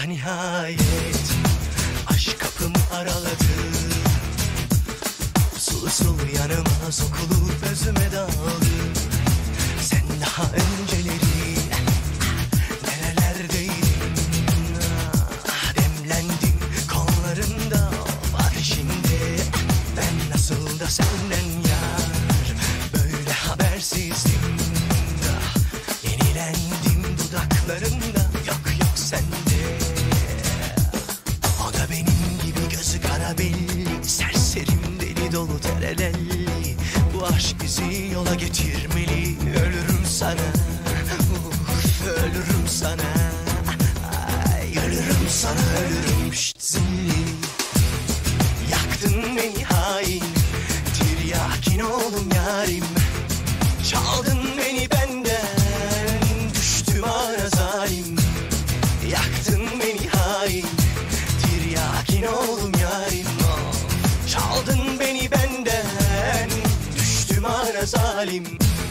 Ah nihayet aşk kapımı araladı. Usul usul yanıma sokulup özüme daldı. Sen daha önceleri nerelerdeydin? Demlendim kollarında var şimdi. Ben nasıl da senden yar böyle habersizdim. Yenilendim dudaklarında, yok yok sende. O da benim gibi gözü kara belli, serserim deli dolu terelelli. Bu aşk bizi yola getirmeli. Ölürüm sana, ölürüm sana. Ay, ölürüm sana, ölürüm şşt zilli. Yaktın beni hain, tiryakin oldum yarim. Çaldın beni benden, düştüm ara zalim. Yaktın beni hain, tiryakin oldum yarim. Çaldın beni benden, düştüm ara zalim.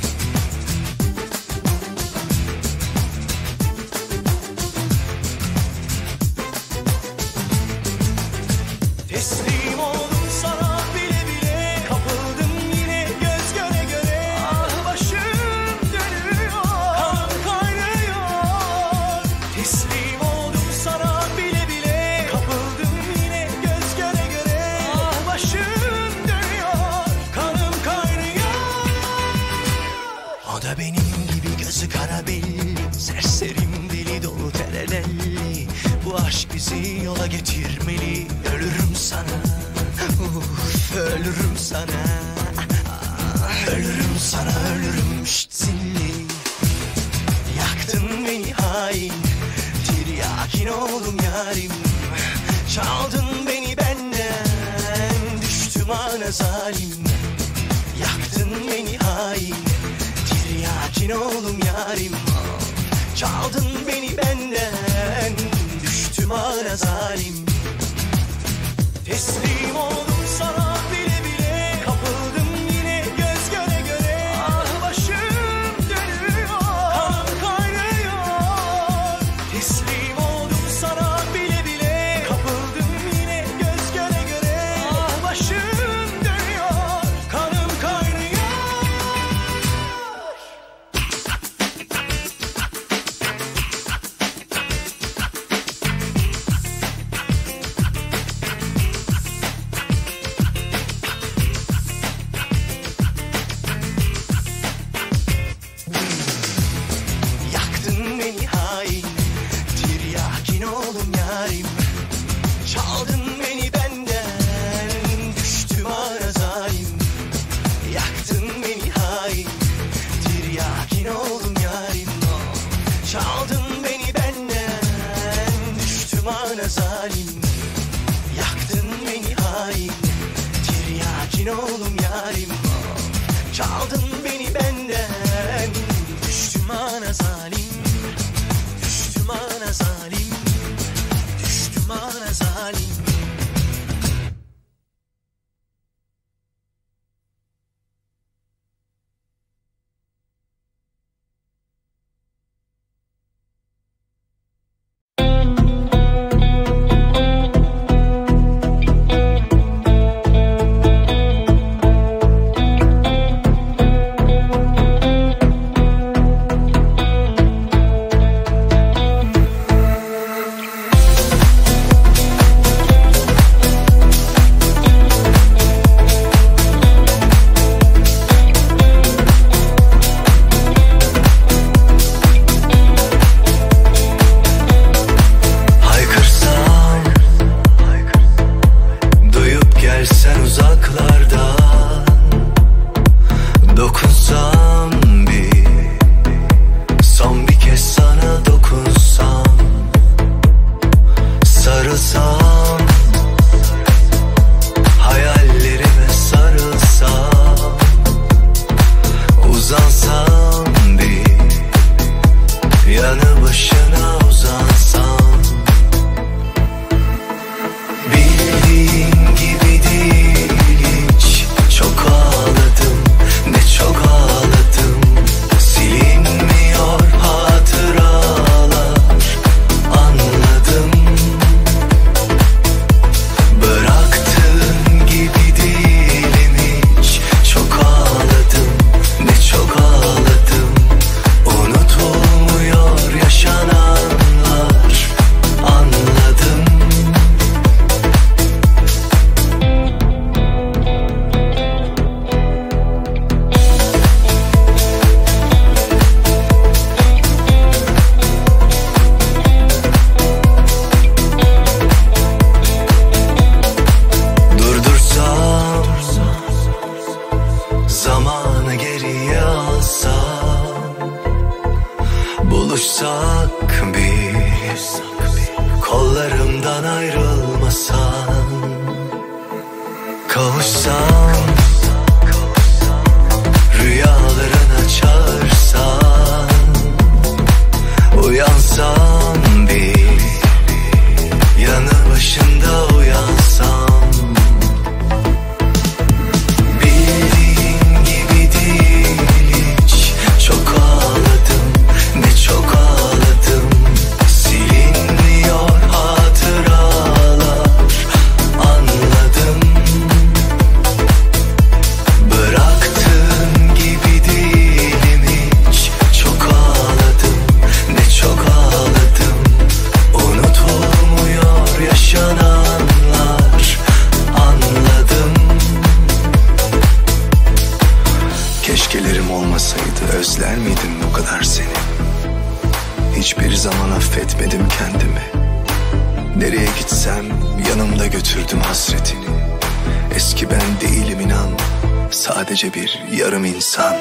Teslim oldum sana bile bile, kapıldım yine göz göre göre. Ah başım dönüyor, kanım kaynıyor. Teslim oldum sana bile bile, kapıldım yine göz göre göre. Ah başım dönüyor, kanım kaynıyor. O da benim gibi gözü kara belli, serserim deli dolu terelelli. Bu aşk bizi yola getirmeli. Ölürüm sana, ölürüm sana. Ölürüm sana, ölürüm şşt zilli. Yaktın beni hain, tiryakin oldum yarim. Çaldın beni benden, düştüm ana zalim. Yaktın beni hain, tiryakin oldum yarim. Çaldın beni benden, düştüm ana zalim. Teslim oldum sana bile bile, kapıldım yine göz göre göre. Ah başım dönüyor, kanım kaynıyor. Teslim oldum sana bile bile, kapıldım yine göz göre göre. Ah başım dönüyor, kanım kaynıyor. affetmedim kendimi. Nereye gitsem yanımda götürdüm hasretini. Eski ben değilim inan, sadece bir yarım insan.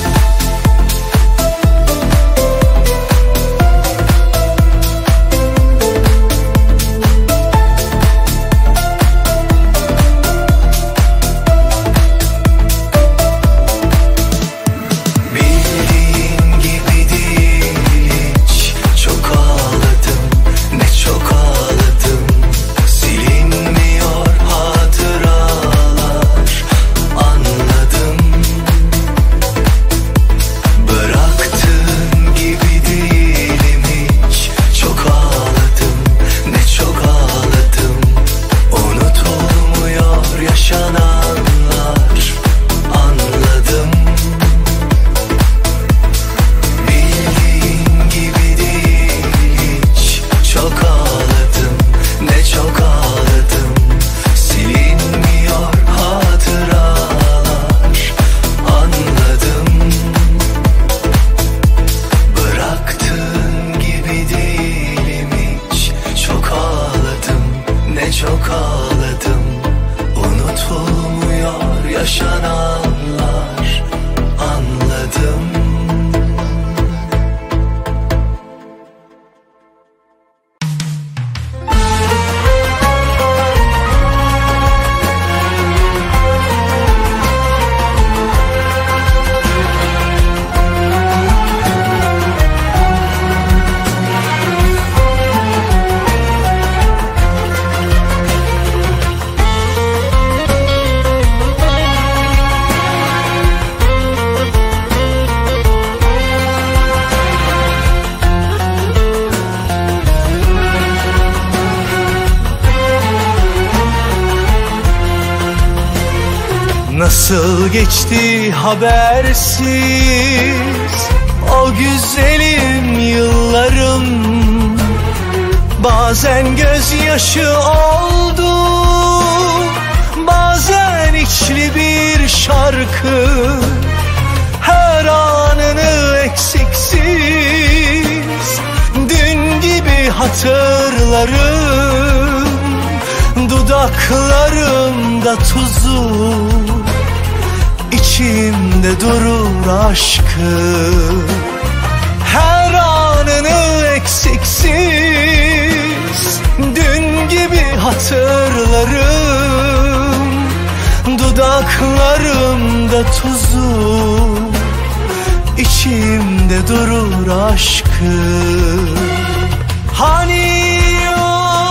Çok ağladım, unutulmuyor yaşananlar, anladım. Nasıl geçti habersiz o güzelim yıllarım. Bazen gözyaşı oldu, bazen içli bir şarkı. Her anını eksiksiz dün gibi hatırlarım. Dudaklarımda tuzu, İçimde durur aşkı. Her anını eksiksiz dün gibi hatırlarım. Dudaklarımda tuzu, içimde durur aşkı. Hani o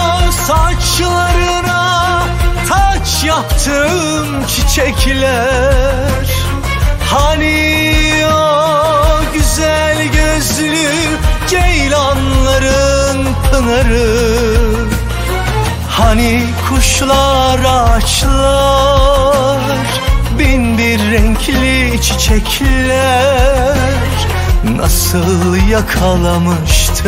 saçlarına taç yaptım çiçekler, hani o güzel gözlü ceylanların pınarı, hani kuşlar ağaçlar bin bir renkli çiçekler. Nasıl yakalamıştık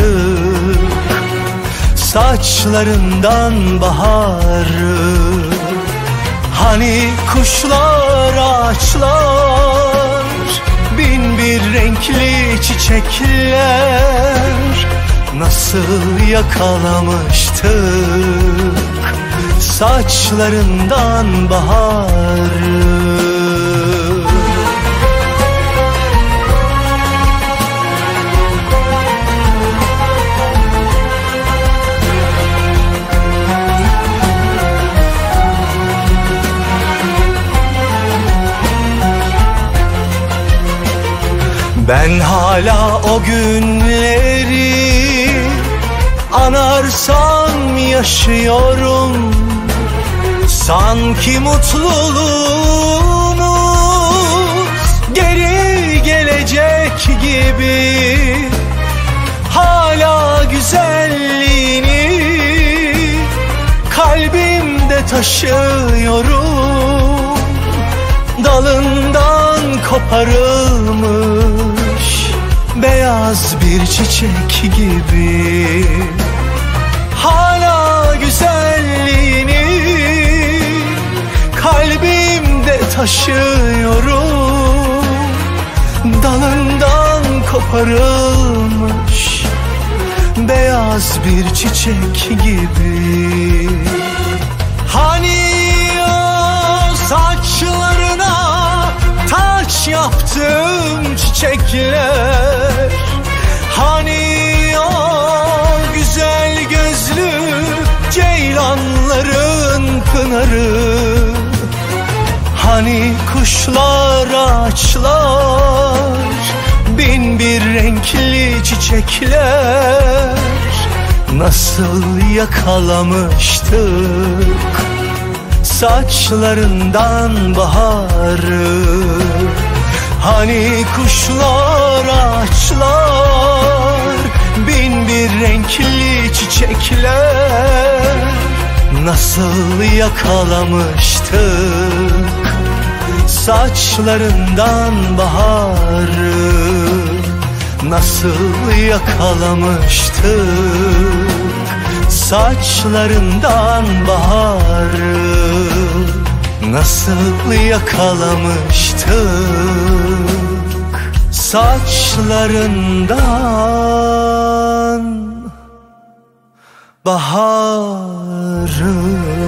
saçlarından baharı. Hani kuşlar ağaçlar bin bir renkli çiçekler. Nasıl yakalamıştık saçlarından baharı. Ben hala o günleri anarsam yaşıyorum. Sanki mutluluğumuz geri gelecek gibi. Hala güzelliğini kalbimde taşıyorum. Dalından koparılmış beyaz bir çiçek gibi. Hala güzelliğini kalbimde taşıyorum. Dalından koparılmış bembeyaz bir çiçek gibi. Hani o saçlarına taç yaptım çiçekler, hani o güzel gözlü ceylanların pınarı, hani kuşlar, ağaçlar, bin bir renkli çiçekler, nasıl yakalamıştık saçlarından baharı. Hani kuşlar, ağaçlar, bin bir renkli çiçekler, nasıl yakalamıştık saçlarından baharı. Nasıl yakalamıştık saçlarından baharı. Nasıl yakalamıştık saçlarından baharı.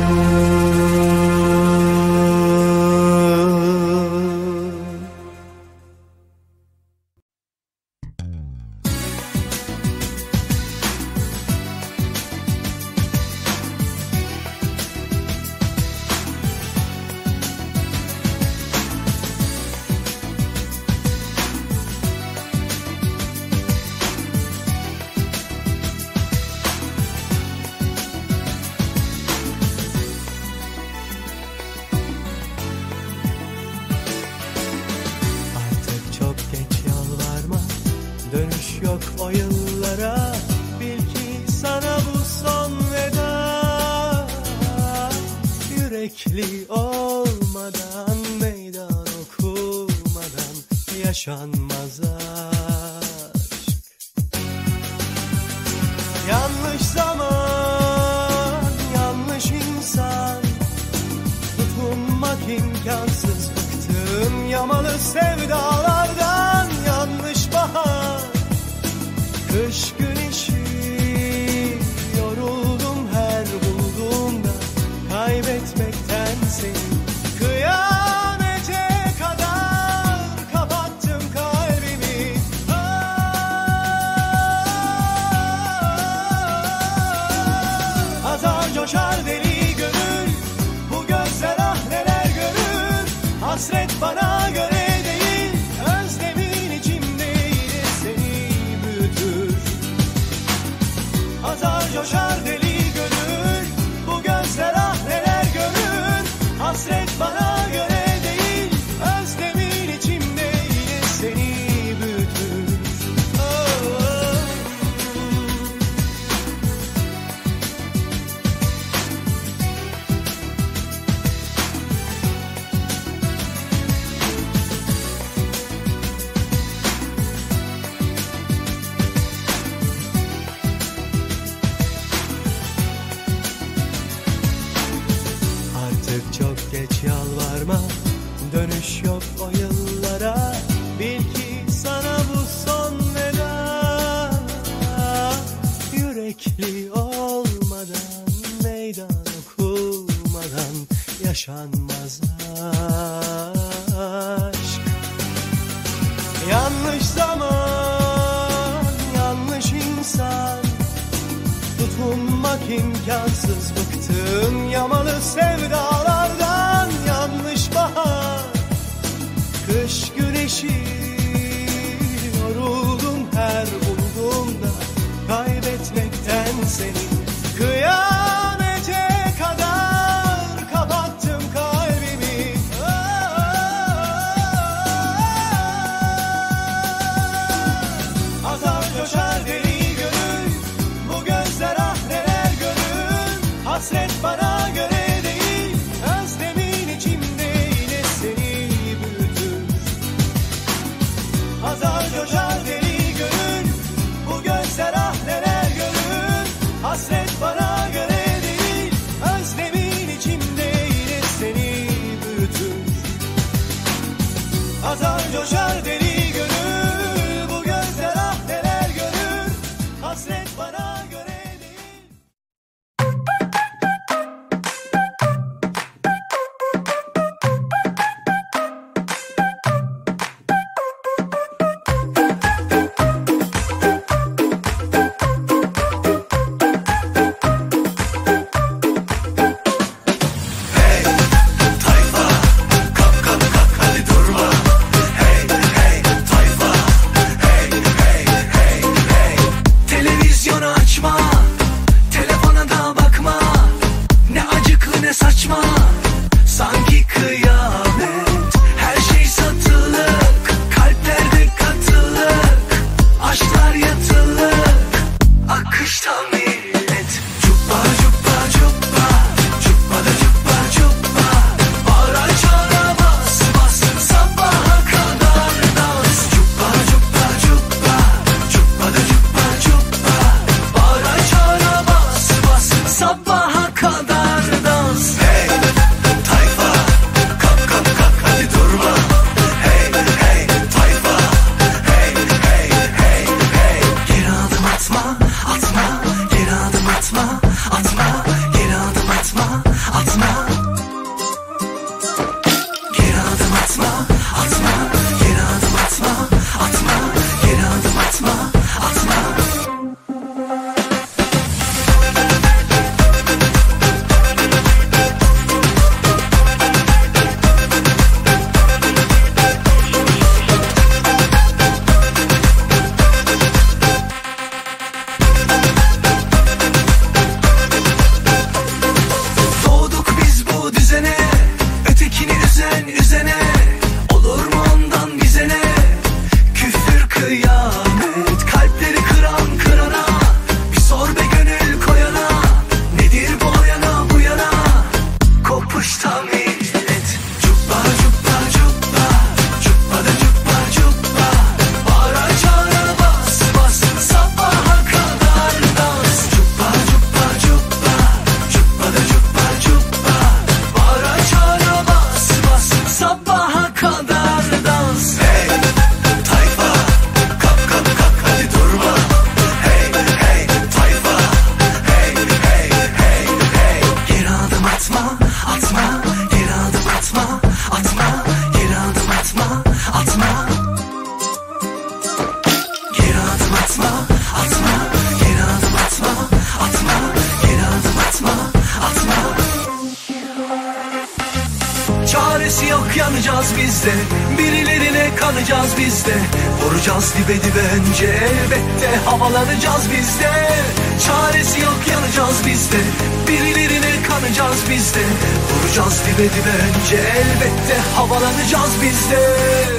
Dönüş yok o yıllara, bil ki sana bu son veda. Yürekli olmadan, meydan okumadan yaşanmaz aşk. Yanlış zaman, yanlış insan, tutunmak imkansız, bıktım yamalı sevdalardan. Yanlış bahar, kış güneşi, yoruldum her bulduğumda kaybetmekten seni. Kıyamete kadar kapattım kalbimi. Azar coşar deli gönül, bu gözler ah neler görür. Hasret bana göre değil, özlemin içimde yine seni büyütür. Azar coşar deli gönül, bu gözler ah neler görür. Hasret bana göre değil, özlemin içimde yine seni büyütür. Oh, oh. Artık çok geç yalvarma, dönüş yok o yıllara, bil ki sana bu son veda. Yürekli olmadan, meydan okumadan yaşanmaz aşk. Yanlış zaman, yanlış insan, tutunmak imkansız, bıktım yamalı sevdalardan. Yanlış bahar, kış güneşi, yoruldum her bulduğumda kaybetmekten seni. Kıyamete kadar kapattım kalbimi. Azar coşar deli gönül, bu gözler ah neler görür. Hasret bana göre değil, özlemin içimde yine seni büyütür. Azar coşar deli gönül, bu gözler ah neler görür. Hasret bana göre atma, atma. Geri adım atma, atma. Geri adım atma, atma. Geri adım atma, atma. Geri adım atma, atma. Çaresi yok, yanacağız biz de, birilerine kanacağız biz de. Vuracağız dibe dibe önce, elbette havalanacağız biz de. Çaresi yok, yanacağız biz de, birilerine kanacağız biz de. Vuracağız dibe dibe önce, elbette havalanacağız biz de.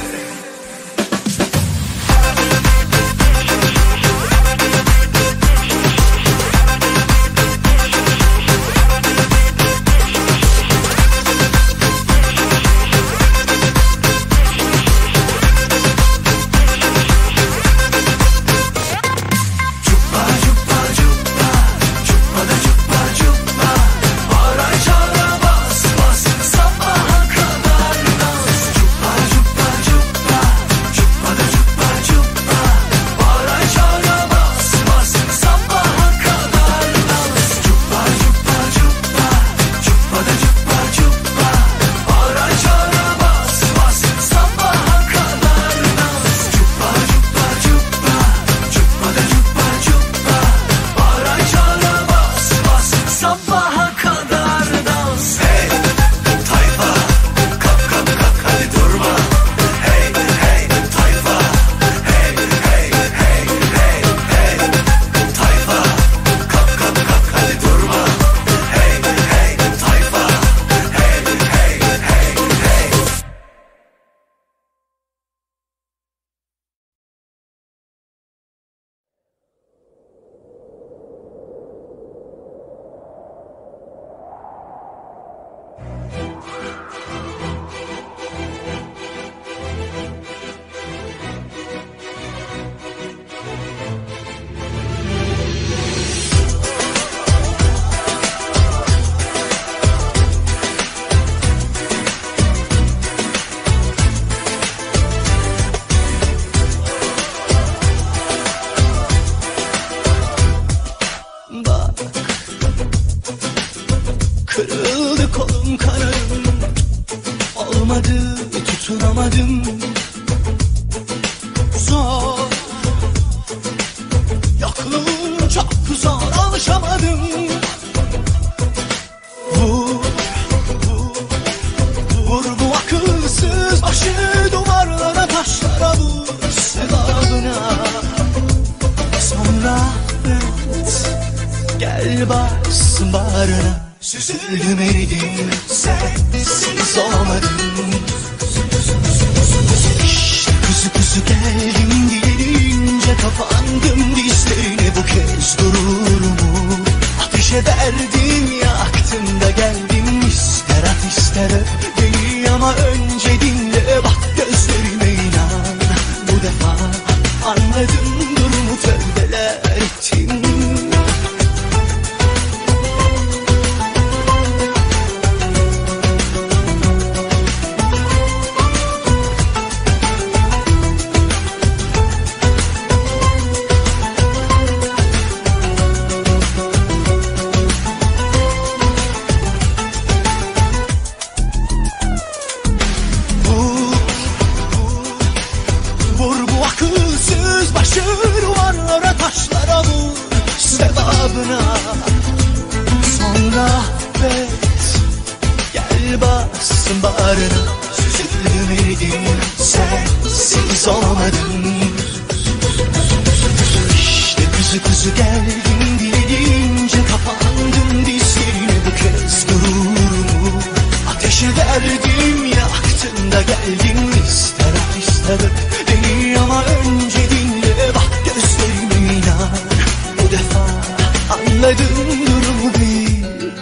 Kırıldı kolum kanadım, olmadı tutunamadım. Zor, yokluğun çok zor, alışamadım. Vur, vur, vur bu akılsız başı duvarlara, taşlara vur sevabına. Sonra evet, gel bassın bağrına. Süzüldüm eridim, sensiz olamadım. İşte kuzu kuzu geldim diyelince kapandım dizlerine. Bu kez gururumu ateşe verdim, yaktım da geldim. İster at ister öp beni ama önce dinle, bak gözlerime inan. Bu defa anladım durumu, tövbeler ettim. sonra affet. Gel bassın bağrına, süzülmedim, sensiz olamadım. İşte kuzu kuzu geldim dilince, kapandım dizlerine bu kez gururumu. Ateşe verdim, yaktın da geldin, ister al ister öp beni ama önce dinle, bak gözlerime inan. Bu defa anladım durumu bil.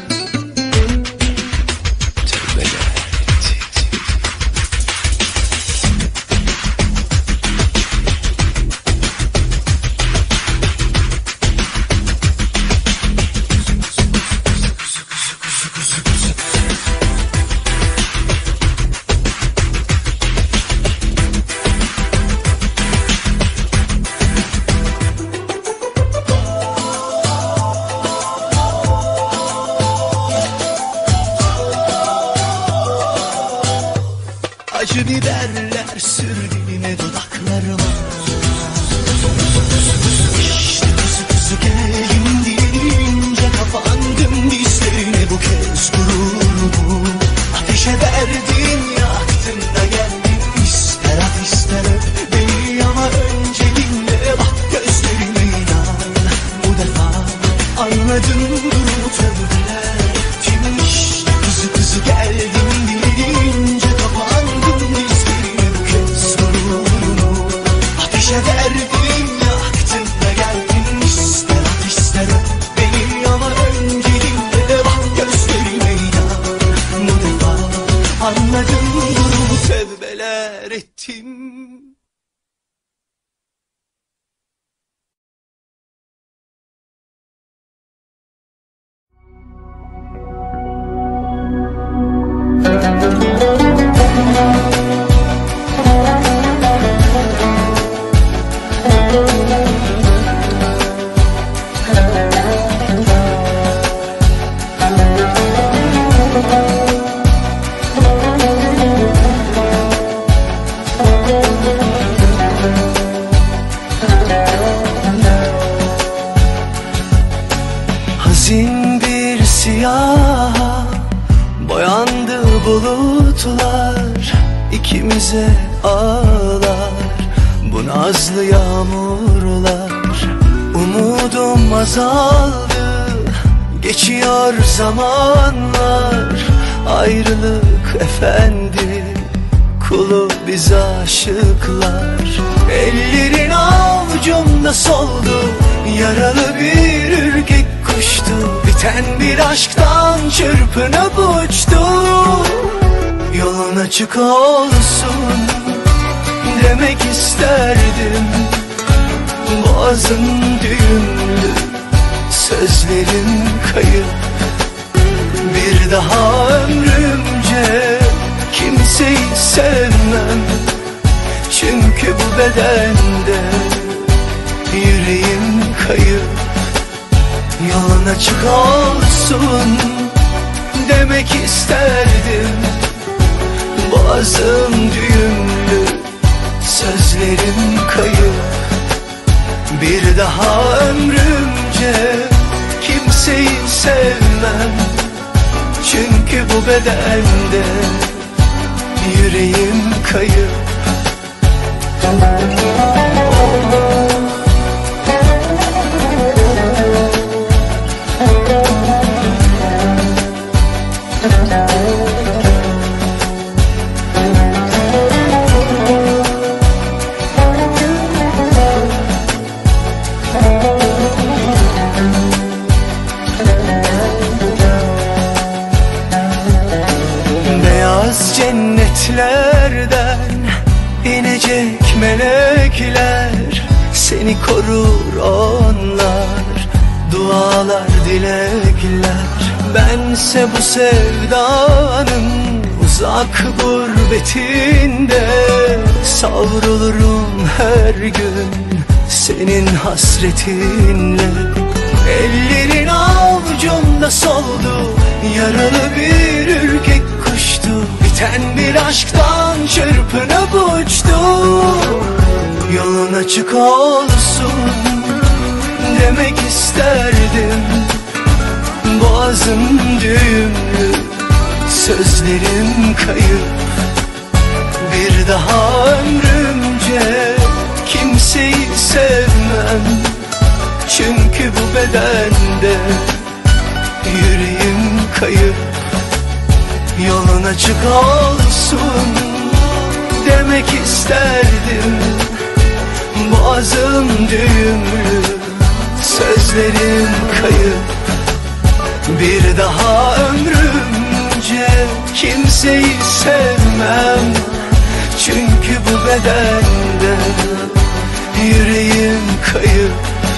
Acı biberler sür diline, dudaklarıma. İşte kuzu kuzu geldim dilince, kapandım dizlerine bu kez gururumu. Ateşe verdim, yaktın da geldin, ister at ister öp beni ama önce dinle, bak gözlerime inan. Bu defa anladım durumu, tövbeler ettim. İşte kuzu kuzu geldim dilince, kapandım dizlerine bu kez gururumu. Ateşe verdim, yaktın da geldin, ister at ister öp beni ama önce dinle, bak gözlerime inan. Bu defa anladım durumu, tövbeler ettim. Hazin bir siyah boyandı bulutlar, ikimize ağlar bu nazlı yağmurlar. Umudum azaldı, geçiyor zamanlar, ayrılık efendi, kulu biz aşıklar. Ellerin avucumda soldu, yaralı bir ürkek kuştu, biten bir aşktan çırpınıp uçtu. Yolun açık olsun demek isterdim, boğazım düğümlü, sözlerim kayıp. Bir daha ömrümce kimseyi sevmem, çünkü bu bedende yüreğim kayıp. Yolun açık olsun demek isterdim, boğazım düğümlü, sözlerim kayıp. Bir daha ömrümce kimseyi sevmem, çünkü bu bedende yüreğim kayıp. Beyaz cennetlerden inecek melekler, seni korur onlar, dualar dilekler. Bense bu sevdanın uzak gurbetinde, savrulurum her gün senin hasretinle. Ellerin avucumda soldu, yaralı bir ürkek kuştu, biten bir aşktan çırpınıp uçtu. Yolun açık olsun demek isterdim, boğazım Boğazım düğümlü, sözlerim kayıp. Bir daha ömrümce kimseyi sevmem. Çünkü bu bedende yüreğim kayıp. Yolun açık olsun demek isterdim. Boğazım düğümlü, sözlerim kayıp. Bir daha ömrümce kimseyi sevmem. Çünkü bu bedende yüreğim kayıp.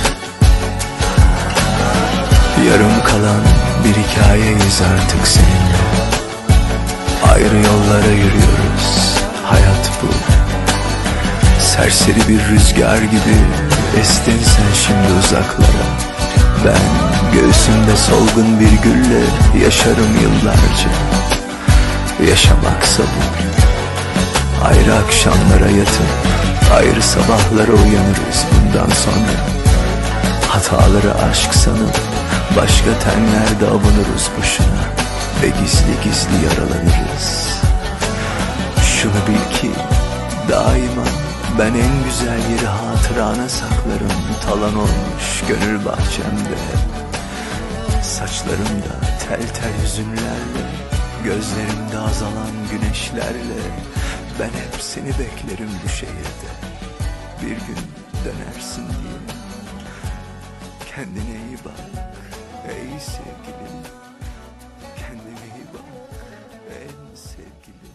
Yarım kalan bir hikayeyiz artık seninle. Ayrı yollara yürüyoruz, hayat bu. Serseri bir rüzgar gibi estin sen şimdi uzaklara. Ben göğsümde solgun bir gülle yaşarım yıllarca. Yaşamaksa bu. Ayrı akşamlara yatıp ayrı sabahlara uyanırız bundan sonra. Hataları aşk sanıp başka tenlerde avunuruz boşuna ve gizli gizli yaralanırız. Şunu bil ki daima ben en güzel yeri hatırana saklarım. Talan olmuş gönül bahçemde, saçlarımda tel tel hüzünlerle, gözlerimde azalan güneşlerle. Ben hep seni beklerim bu şehirde, bir gün dönersin diye. Kendine iyi bak ey sevgilim, kendine iyi bak en sevgilim.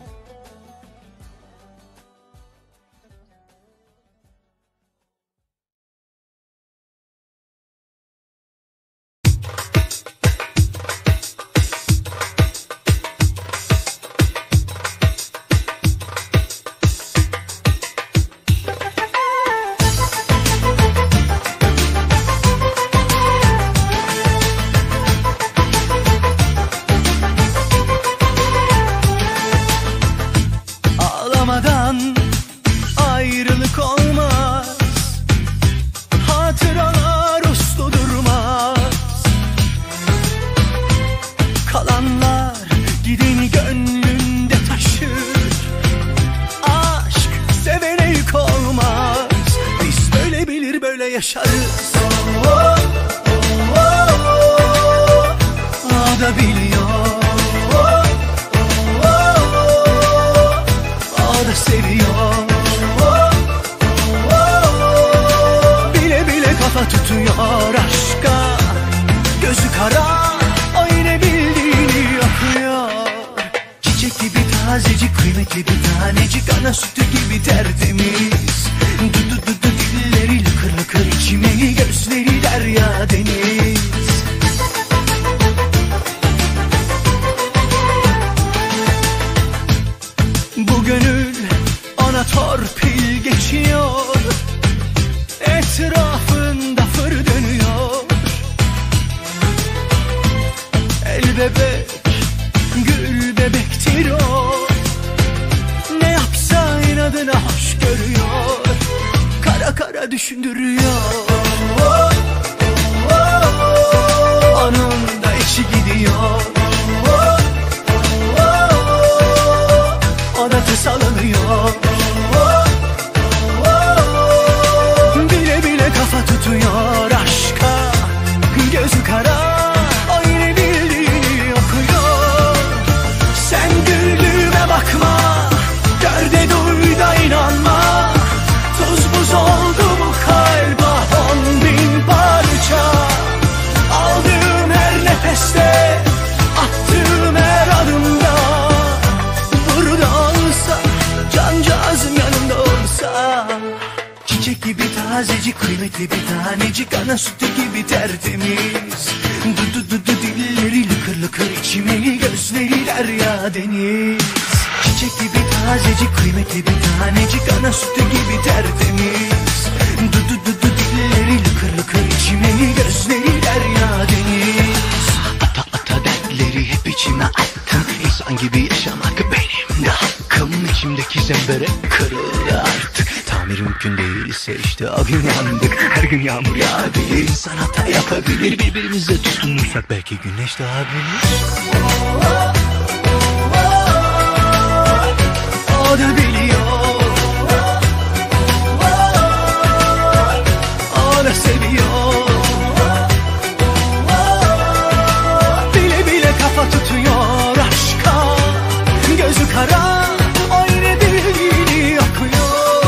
Ayrılık olmaz, hatıralar uslu durmaz. Kalanlar gideni gönlünde taşır. Aşk sevene yük olmaz. Biz böyle bilir böyle yaşarız. O da biliyor, o da seviyor. Kafa tutuyor aşka, gözü kara, o yine bildiğini yapıyor. Çiçek gibi tazecik, kıymetli bir tanecik, ana sütü gibi tertemiz. Dudu dudu dilleri lıkır lıkır içimeli, gözleri derya deniz. Bu gönül ona torpil geçiyor. Etrafında fır dönüyor. El bebek, gül bebektir o. Ne yapsa inadına hoş görüyor. Kara kara düşündürüyor. Onun da içi gidiyor. O da tısalanıyor. Kafa tutuyor aşka, gözü kara, o yine bildiğini okuyor. Sen güldüğüme bakma, gör de duy da inanma. Tuz buz oldu bu kalba 10.000 parça. Aldığım her nefeste, attığım her adımda. Burada olsa, cancağızım yanımda olsa. Çiçek gibi tazecik, kıymetli bir tanecik, ana sütü gibi tertemiz. Dudu dudu dilleri lıkır lıkır içimeli, gözleri derya deniz. Çiçek gibi tazecik, kıymetli bir tanecik, ana sütü gibi tertemiz. Dudu dudu dilleri lıkır lıkır içimeli, gözleri derya deniz. Ata ata dertleri hep içime attım. İnsan gibi yaşamak benim de hakkım. İçimdeki zembere kırıldı artık. Hani mümkün değilse işte o gün yandık. Her gün yağmur yağabilir, insan hata yapabilir. Birbirimize tutunursak belki güneş doğabilir. O da biliyor, o da seviyor. Bile bile kafa tutuyor aşka. Gözü kara, o yine dilini yakıyor.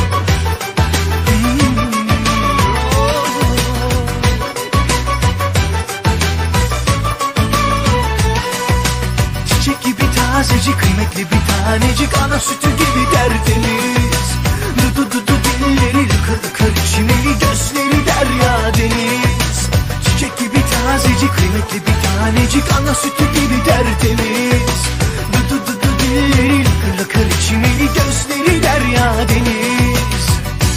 Çiçek gibi tazecik, kıymetli bir tanecik, ana sütü gibi tertemiz. Dudu dilleri lıkır lıkır, çimeli gözleri derya deniz. Çiçek gibi tazecik, kıymetli bir tanecik, ana sütü gibi tertemiz. Dudu dilleri lıkır lıkır, çimeli gözleri derya deniz.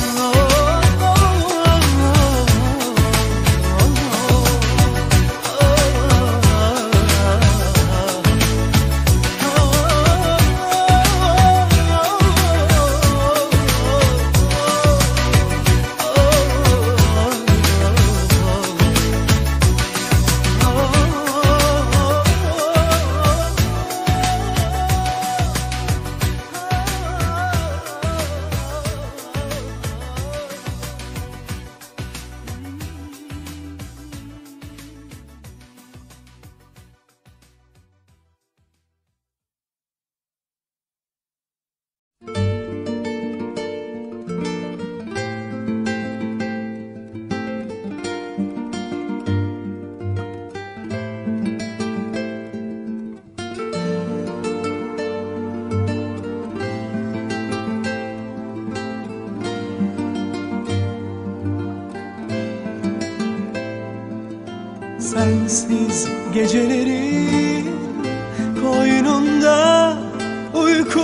Sensiz geceleri koynunda uyku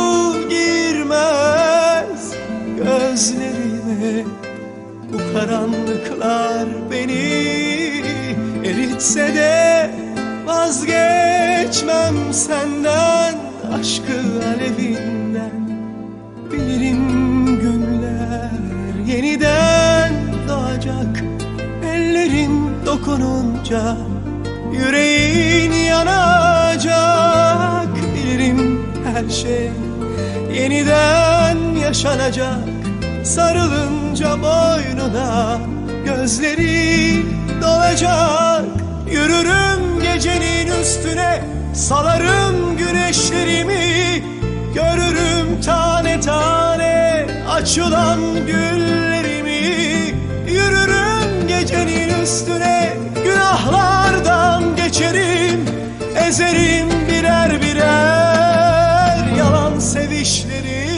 girmez gözlerime. Bu karanlıklar beni eritse de vazgeçmem senden, aşkı alevinden. Bilirim günler yeniden doğacak, ellerin dokununca yüreğin yanacak. Bilirim her şey yeniden yaşanacak, sarılınca boynuna gözleri dolacak. Yürürüm gecenin üstüne, salarım güneşlerimi. Görürüm tane tane açılan güllerimi. Yürürüm gecenin üstüne, günahlardan geçerim. Ezerim birer birer yalan sevişleri.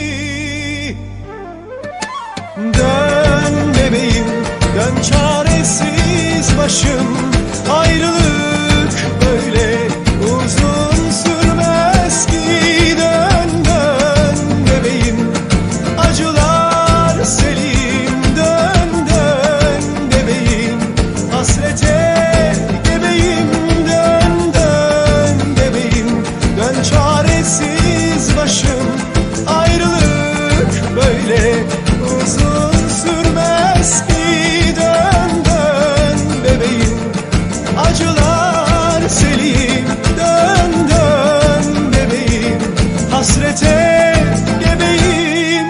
Dön bebeğim, dön çaresiz başım. Ayrılık böyle uzun sürmez ki. Dön dön bebeğim, acılar selim. Dön dön bebeğim, hasrete gebeyim. Dön dön bebeğim, dön çaresiz başım. Ayrılık böyle uzun sürmez ki. Dön dön bebeğim, acılar selim. Dön dön bebeğim, hasrete gebeyim.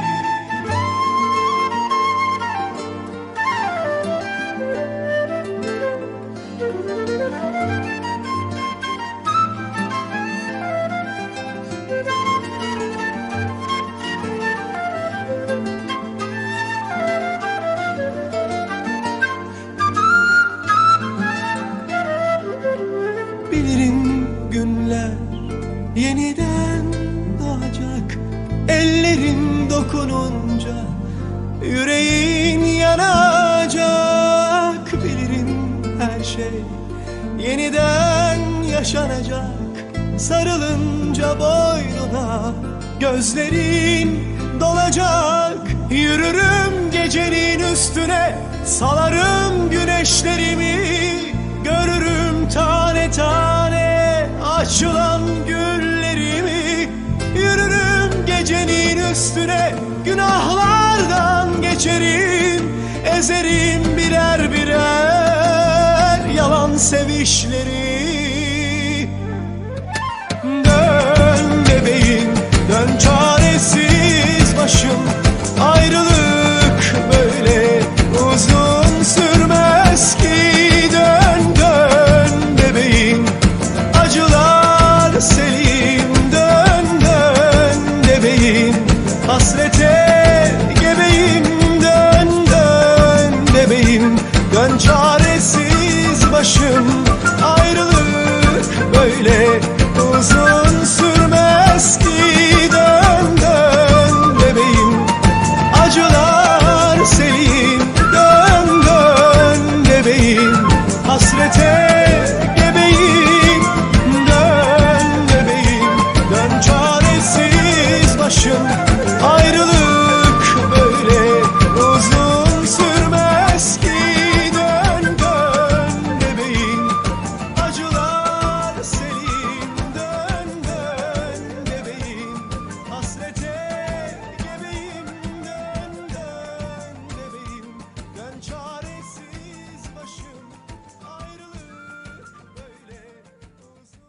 Bilirim günler yeniden doğacak, ellerin dokununca yüreğin yanacak. Bilirim her şey yeniden yaşanacak, sarılınca boynuna gözlerin dolacak. Yürürüm gecenin üstüne, salarım güneşlerimi. Görürüm tane tane açılan güllerimi. Yürürüm gecenin üstüne, günahlardan geçerim, ezerim birer birer yalan sevişleri. Dön bebeğim, dön çaresiz başım, ayrılık böyle uzun sürmez ki. Dön dön bebeğim, acılar selim. Dön dön bebeğim, hasrete gebeyim. Dön dön bebeğim, dön çaresiz başım, ayrılık böyle uzun sürmez ki. Dön dön bebeğim, acılar selim. Dön dön bebeğim, hasrete gebeyim. Dön bebeğim, dön çaresiz başım, ayrılık böyle uzun sürmez ki. Dön dön bebeğim, acılar selim. Dön dön bebeğim, hasrete gebeyim. Dön dön bebeğim, dön çaresiz başım, ayrılık böyle uzun.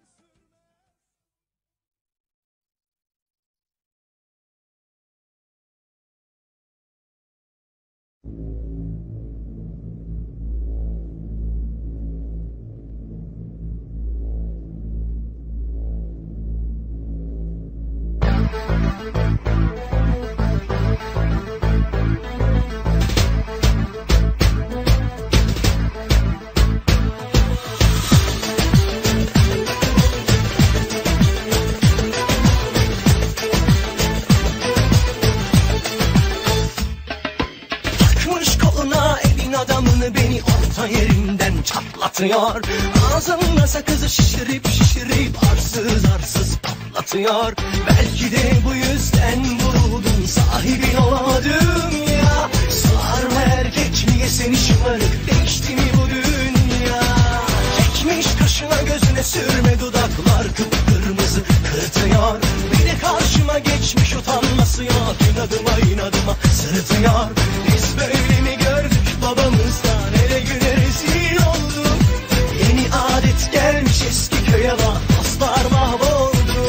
Takmış koluna elin adamını, beni orta yerinden çatlatıyor. Ağzımda sakızı şişirip şişirip arsız arsız patlatıyor. Belki de bu yüzden vuruldum, sahibin olamadım ya. Sığar mı erkek mi seni şımarık, değişti mi bu dünya? Çekmiş kaşına gözüne sürme, dudaklar kıpkırmızı kırıtıyor. Bir de karşıma geçmiş, utanması yok, inadıma inadıma sırıtıyor. Biz böyle mi gördük babamızdan, ele güne rezil olduk. Yeni adet gelmiş eski köye bak, dostlar mahvoldu.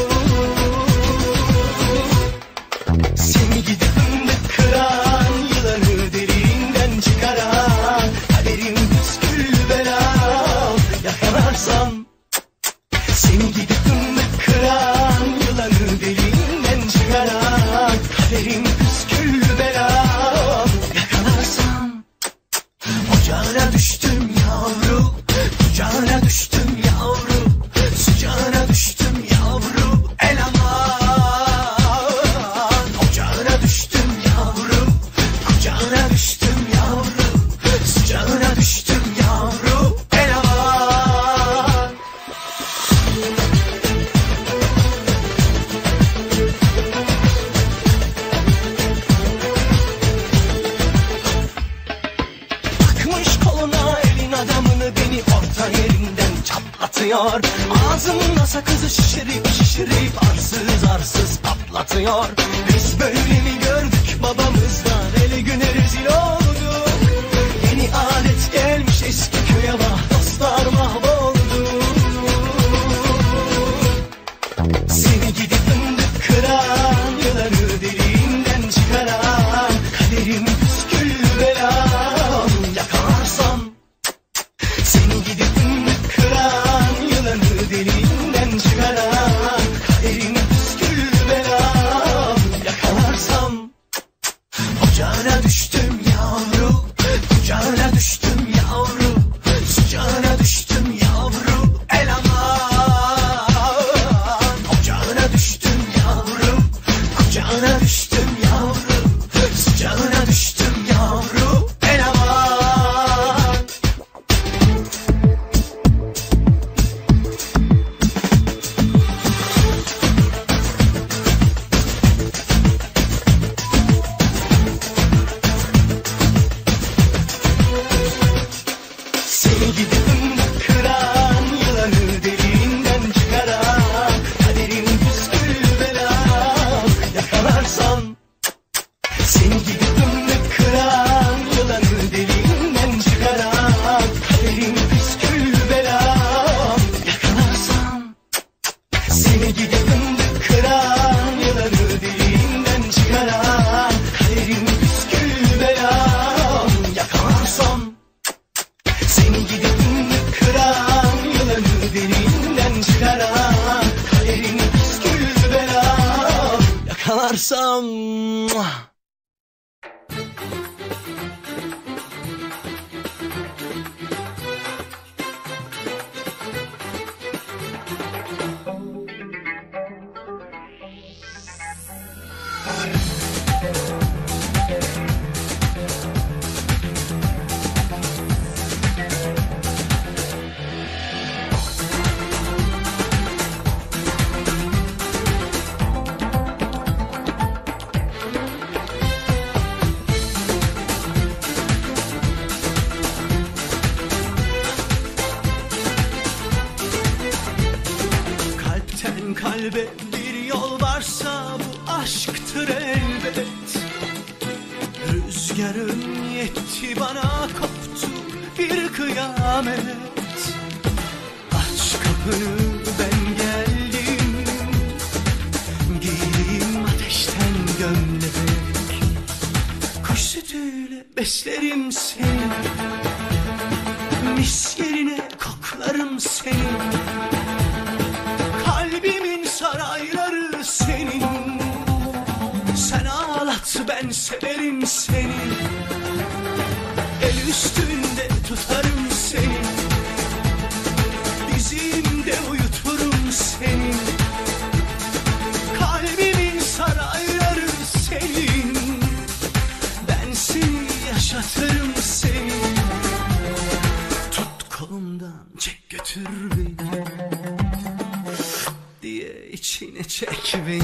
Seni gidip fındık kıran, yılanı deliğinden çıkaran, kaderim püsküllü belam, yakalarsam. Seni gidip fındık kıran, yılanı deliğinden çıkaran, kaderim püsküllü belam, yakalarsam. Ocağına düştüm yavru, kucağına düştüm yavru, sıcağına düştüm yavru, el aman. Ocağına düştüm yavru, kucağına düştüm yavru, sıcağına düştüm yavru, el aman. Takmış koluna elin adamını, beni orta yerinden çatlatıyor. Ağzımda sakızı şişirip şişirip arsız arsız patlatıyor. Biz böyle mi gördük babamızdan, ele güne rezil olduk. Yeni alet gelmiş eski köye bak, dostlar mahvoldu. Seni gidip fındık kıran, yılanı deliğinden çıkaran, kaderim püsküllü belam, yakalarsam. Seni gidip fındık kıran, yılanı deliğinden çıkaran, kaderim püsküllü belam, yakalarsam. dilinden çıkaran kaderin püskül bela yakalarsam kalbe bir yol varsa bu aşktır elbet. Rüzgarın yetti bana koptu bir kıyamet. Aç kapını ben geldim, giyeyim ateşten gömlek. Kuş sütüyle beslerim seni, mis yerine koklarım seni. Kalbimin sarayları senin, sen ağlat ben severim seni. El üstünde tutarım seni, dizimde uyuturum seni. Kalbimin sarayları senin, ben seni yaşatırım seni. Tut kolumdan çek götür beni diye içine çek beni.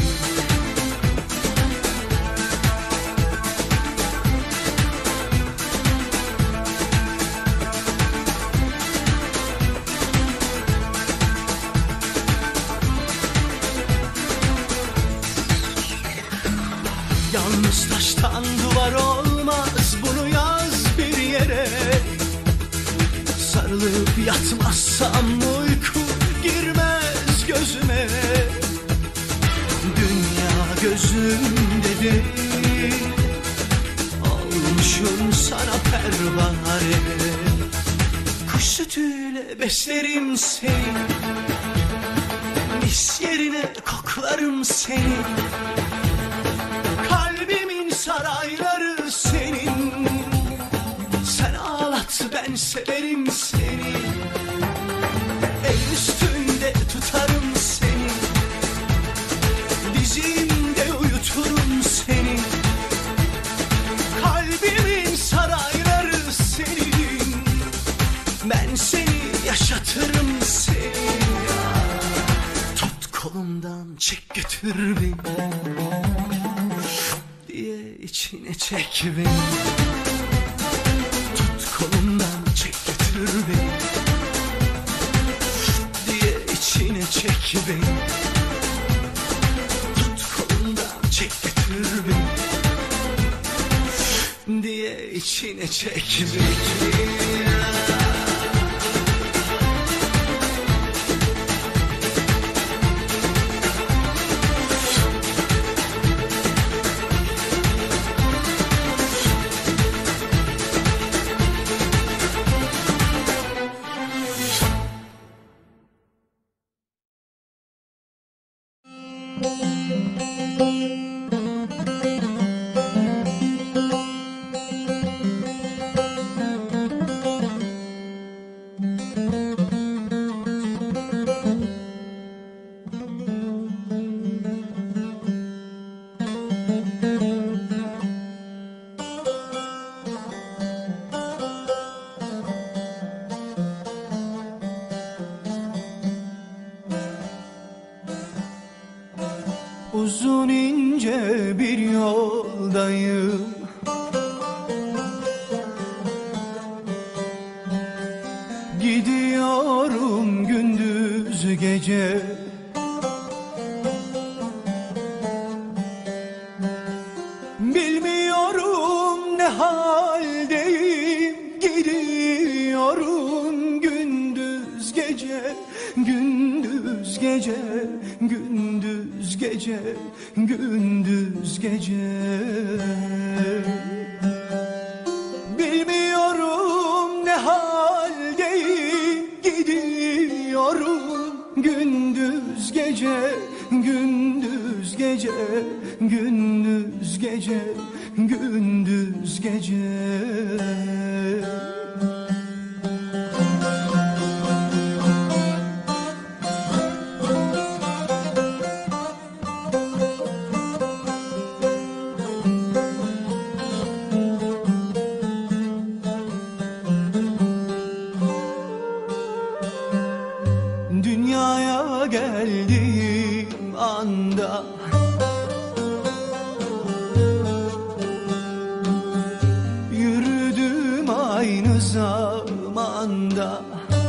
Yalnız taştan duvar olmaz, bunu yaz bir yere. Sarılıp yatmazsam uyku girmez gözüme. Dünya gözümde değil, olmuşum sana pervane. Kuş sütüyle beslerim seni, mis yerine koklarım seni. Kalbimin sarayları senin, sen ağlat ben severim seni. El üstünde tutarım seni, dizimde uyuturum seni. Kalbimin sarayları senin, ben seni yaşatırım seni. Tut kolumdan çek götür beni diye içine çek beni. Tut kolumdan çek götür beni diye içine çek beni. Tut kolumdan çek götür beni diye içine çek beni. Uzun ince bir yoldayım, gidiyorum gündüz gece. Bilmiyorum ne haldeyim, gidiyorum gündüz gece. Gündüz gece, gündüz gece, gündüz gece. Bilmiyorum ne haldeyim, gidiyorum gündüz gece, gündüz gece, gündüz gece, gündüz gece. Dünyaya geldiğim anda yürüdüm aynı zamanda.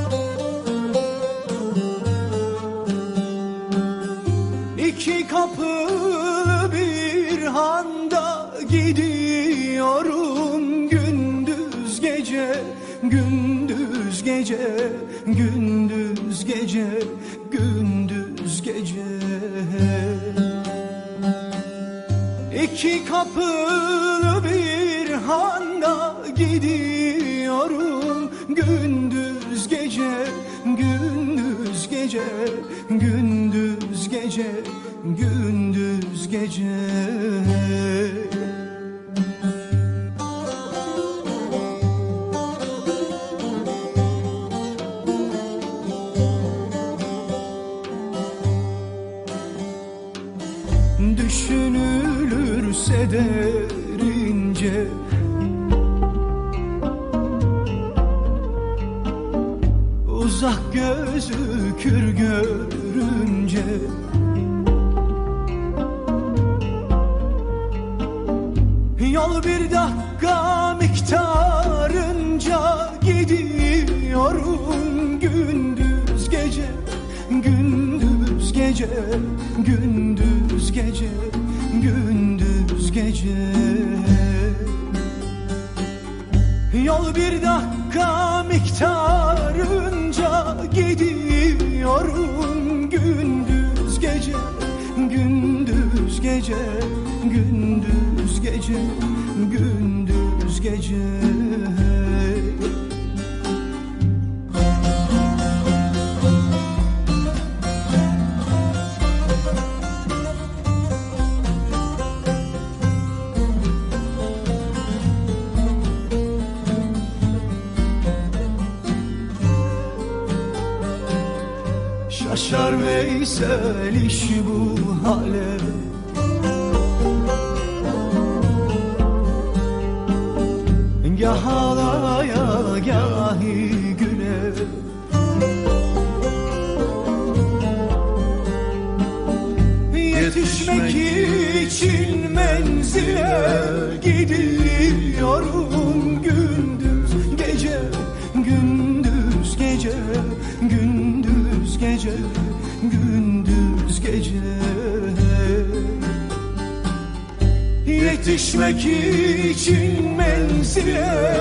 İki kapılı bir handa gidiyorum gündüz gece, gündüz gece, gündüz gece, gündüz gece. İki kapılı bir handa gidiyorum gündüz gece, gündüz gece, gündüz gece, gündüz gece. Düşünülürse derince uzak gözükür görünce, yol bir dakika miktarınca gidiyorum gündüz gece, gündüz gece, gündüz gece, gündüz gece. Yol bir dakika miktarınca gidiyorum gündüz gece, gündüz gece, gündüz gece, gündüz gece. Şaşar Veysel iş bu hale, gâh ağlaya gâhi güle. Yetişmek için menzile gidiyorum gündüz gece, gündüz gece, gündüz gece, gündüz gece. Yetişmek için menzile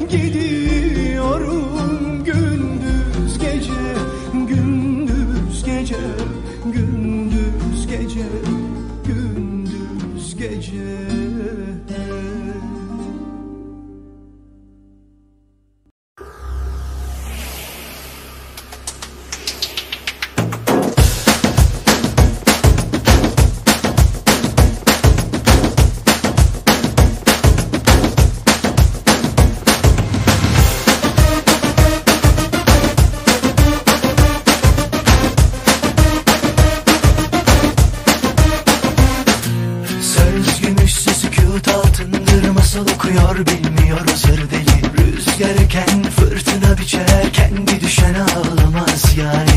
gidiyorum gündüz gece, gündüz gece, gündüz gece, gündüz gece. Bilmiyor sır deli, rüzgarken fırtına biçer, kendi düşen ağlamaz yani.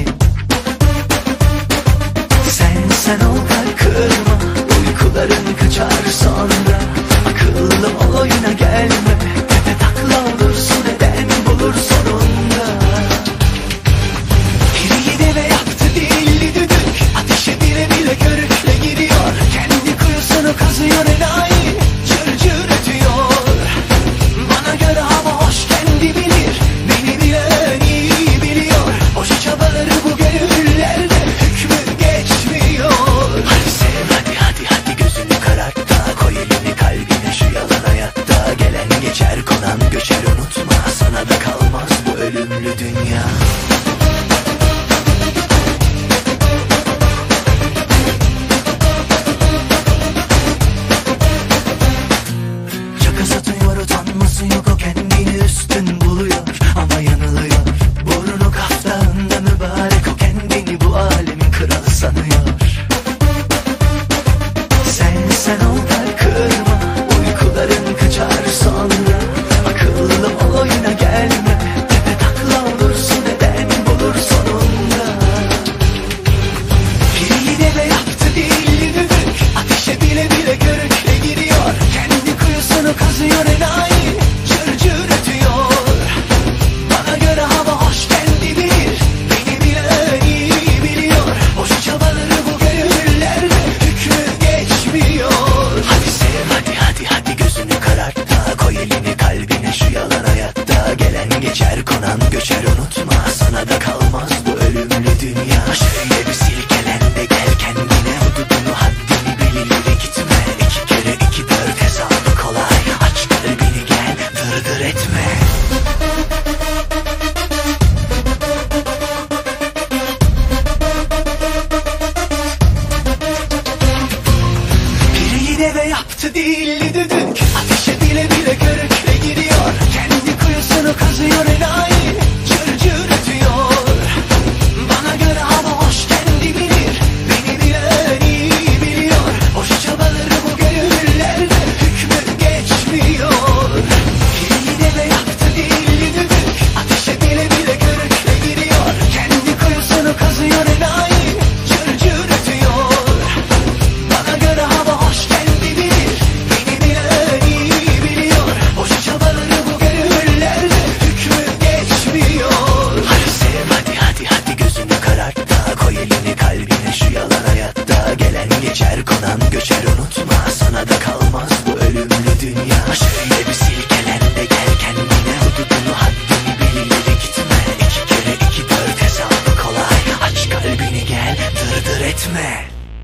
Sen ol kalp kırma, uykuların kaçar sonra. Akıllı ol oyuna gelme, tepe takla olursun, neden bulur sonunda. Biri deve yaptı dilli düdük, ateşe bile bile körükle giriyor, kendi kuyusunu kazıyor enayi, cır cır ötüyor. Bana göre hava hoş kendi bilir, beni bilen iyi Şöyle bir silkelen de gel kendine, hududunu haddini bil, ileri gitme. 2 kere 2 4 hesabı kolay, aç kalbini gel, dırdır etme. Biri deve yaptı dilli düdük, ateşe bile bile körükle giriyor. Kendi kuyusunu kazıyor enayi, cır cır ötüyor. Bana göre hava hoş kendi bilir, beni bilen iyi biliyor. Boş çabaları bu gönüllerde hükmü geçmiyor. Biri deve yaptı dilli düdük, ateşe bile bile körükle giriyor. Kendi kuyusunu kazıyor enayi, cır cır ötüyor. Bana göre hava hoş kendi bilir, beni bilen iyi biliyor. Boş çabaları bu gönüllerde hükmü geçmiyor. Hadi sev hadi hadi hadi, gözünü karart da koy elini kalbine, şu yalan hayatta gelen geçer, konan göçer, unutma sana da kalmaz bu ölümlü dünya. Şöyle bir silkelen de gel kendine, hududunu haddini bil, ileri gitme. 2 kere 2 4 hesabı kolay, aç kalbini gel, dırdır etme.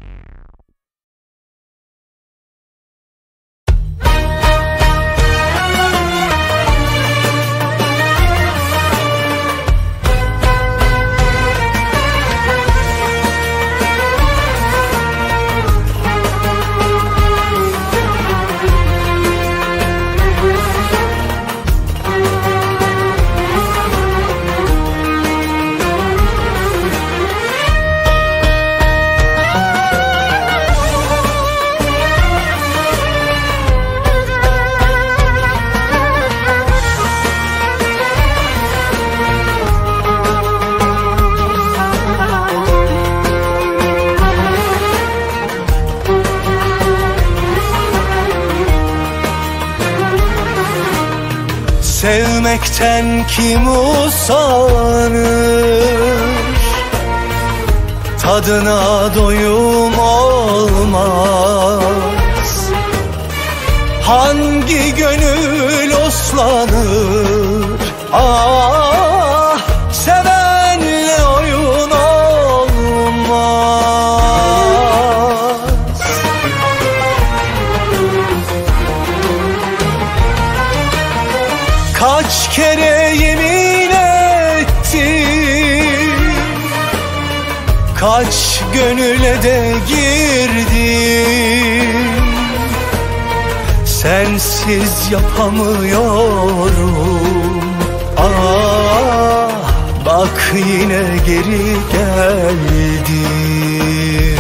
Sevmekten kim usanır, tadına doyum olmaz. Hangi gönül oslanır, ah sevenle oyun olmaz. Kaç kere yemin ettim, kaç gönüle de girdim. Sensiz yapamıyorum, ah bak yine geri geldim.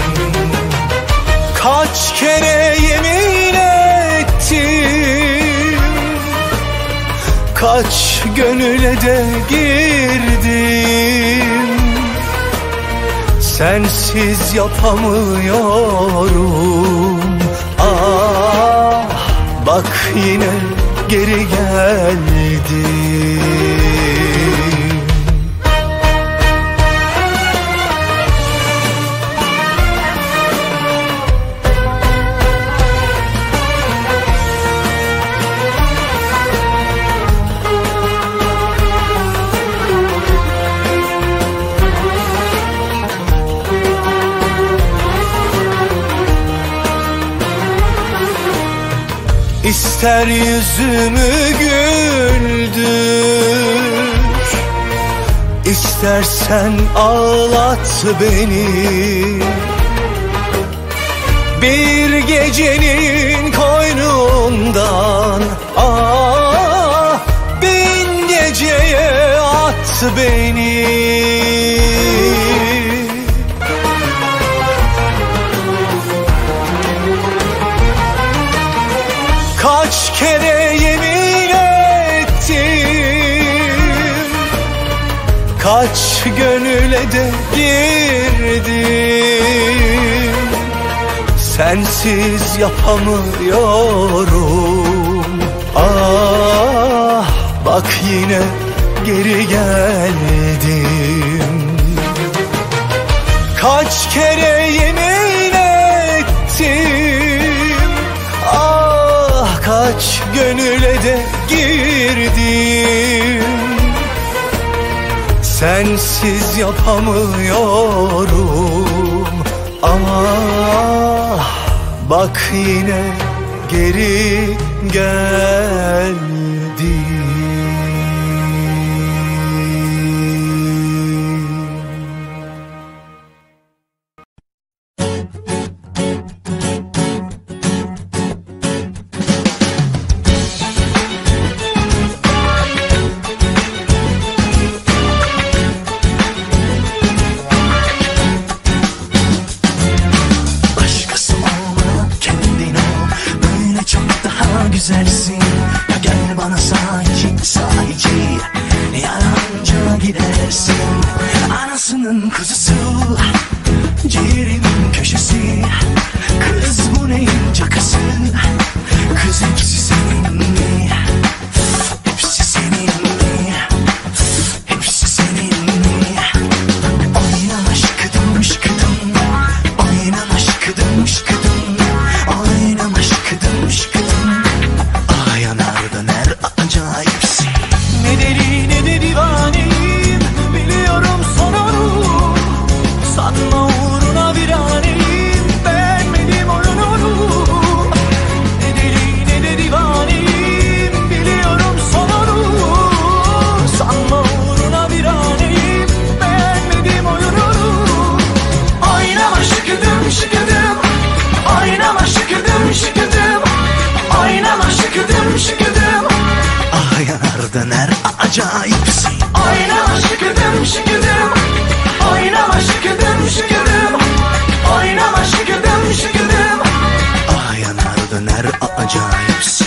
Kaç kere yemin ettim, kaç gönüle de girdim. Sensiz yapamıyorum, ah bak yine geri geldim. İster yüzümü güldür, istersen ağlat beni. Bir gecenin koynundan, ah 1000 geceye at beni. Kaç kere yemin ettim, kaç gönüle de girdim. Sensiz yapamıyorum, ah bak yine geri geldim. Kaç kere yemin ettim, ah kaç gönüle de girdim. sensiz yapamıyorum. Ama bak yine geri geldi. Güzelsin, gel bana sahici, sahici. Yalancına gidersin, anasının kuzusu, ciğerimin köşesi. Kız bu neyin cakası, kız hepsi senin mi? Hepsi senin mi? Hepsi senin mi? Oynama şıkıdım şıkıdım, oynama şıkıdım şıkıdım, oynama şıkıdım şıkıdım. Yanardan her acayipsin. Ne deli ne de divaneyim, biliyorum sonunu. Sanma uğruna viraneyim, beğenmedim oyununu. Ne deli ne de divaneyim, biliyorum sonunu. Sanma uğruna viraneyim, beğenmedim oyununu. Oynama şıkıdım şıkıdım, oynama şıkıdım şıkıdım, oynama şıkıdım şıkıdım. Ah yanardan her acayipsin. Oynama şıkıdım şıkıdım, oynama şıkıdım şıkıdım, oynama şıkıdım şıkıdım. Ah yanardan her acayipsin.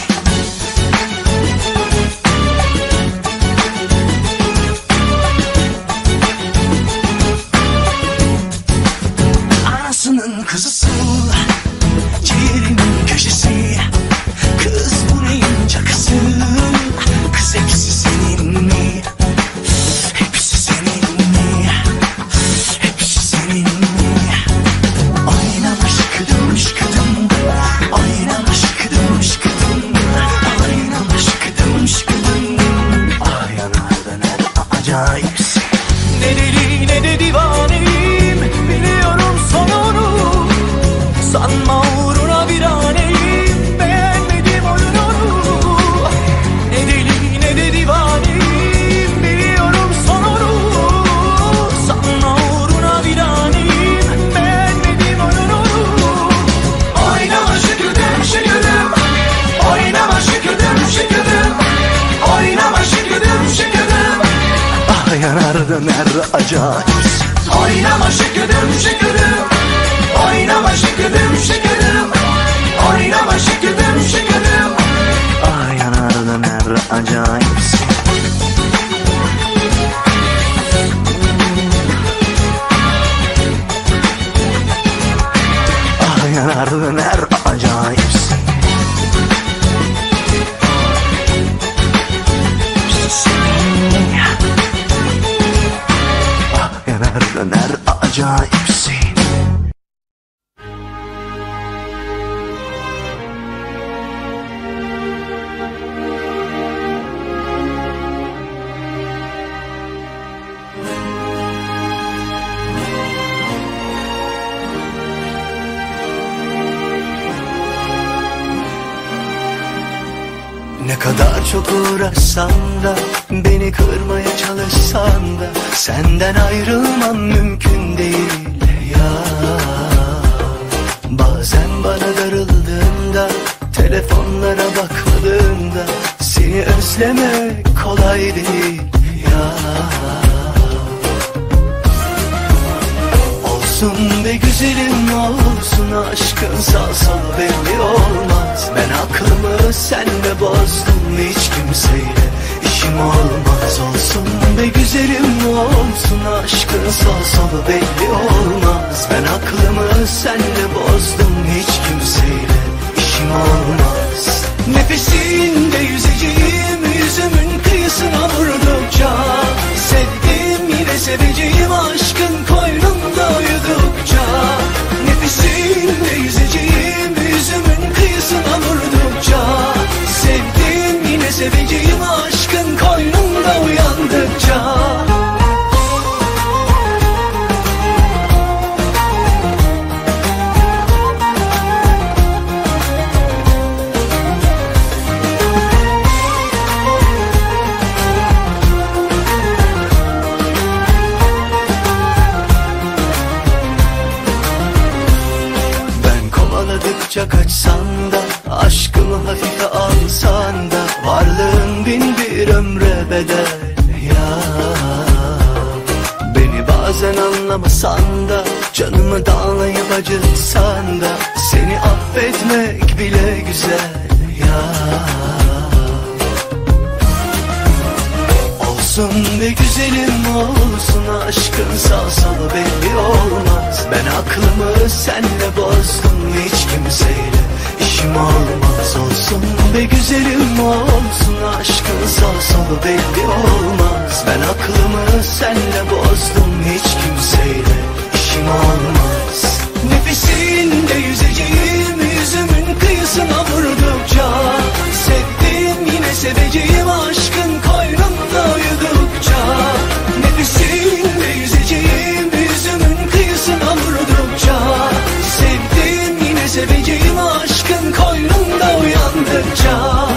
Anasının kuzusu, ciğerimin köşesi. Kız bu neyin cakası, kız hepsi senin mi? Hepsi senin mi? Hepsi senin mi? Oynama şıkıdım şıkıdım, oynama şıkıdım şıkıdım, oynama şıkıdım şıkıdım. Ah yanardan her acayipsin. Ne deli ne de divaneyim, biliyorum sonunu. Sanma uğruna viraneyim, beğenmedim oyununu. Ne deli ne de divaneyim, biliyorum sonunu. Sanma uğruna viraneyim, beğenmedim oyununu. Oynama şıkıdım şıkıdım, oynama şıkıdım şıkıdım, oynama şıkıdım şıkıdım. Ah yanardan her acayipsin. Oynama şıkıdım şıkıdım, oynama şıkıdım şıkıdım, oynama şıkıdım şıkıdım. Ah yanardan her acayipsin. Ah yanardan her acayipsin. Ah yanardan her acayipsin. Ne kadar çok uğraşsan da, beni kırmaya çalışsan da, senden ayrılmam mümkün değil ya. Bazen bana darıldığında, telefonlara bakmadığında, seni özlemek kolay değil ya. Olsun be güzelim olsun, aşkın sağ sol belli olmaz. Ben aklımı senle bozdum, hiç kimseyle işim olmaz. Olsun be güzelim olsun, aşkın sağ sol belli olmaz. Ben aklımı senle bozdum, hiç kimseyle işim olmaz. Nefesinde yüzeceğim, yüzümün kıyısına vurdukça. Sevdim yine seveceğim, aşkın koynunda uyudukça. Nefesinde yüzeceğim, yüzümün kıyısına vurdukça. Sevdim yine seveceğim, aşkın koynunda uyandıkça. parça kaçsan da, aşkımı hafife alsan da, varlığın bin bir ömre bedel ya. Beni bazen anlamasan da, canımı dağlayıp acıtsan da, seni affetmek bile güzel ya. Olsun be güzelim olsun, aşkın sağ solu belli olmaz. Ben aklımı senle bozdum, hiç kimseyle işim olmaz. Olsun be güzelim olsun, aşkın sağ solu belli olmaz. Ben aklımı senle bozdum, hiç kimseyle işim olmaz. Nefesinde yüzeceğim, yüzümün kıyısına vurdukça, sevdim yine seveceğim, aşkın koynunda uyudukça. Nefesinde yüzeceğim, yüzümün kıyısına vurdukça, sevdim yine seveceğim, aşkın koynunda uyandıkça.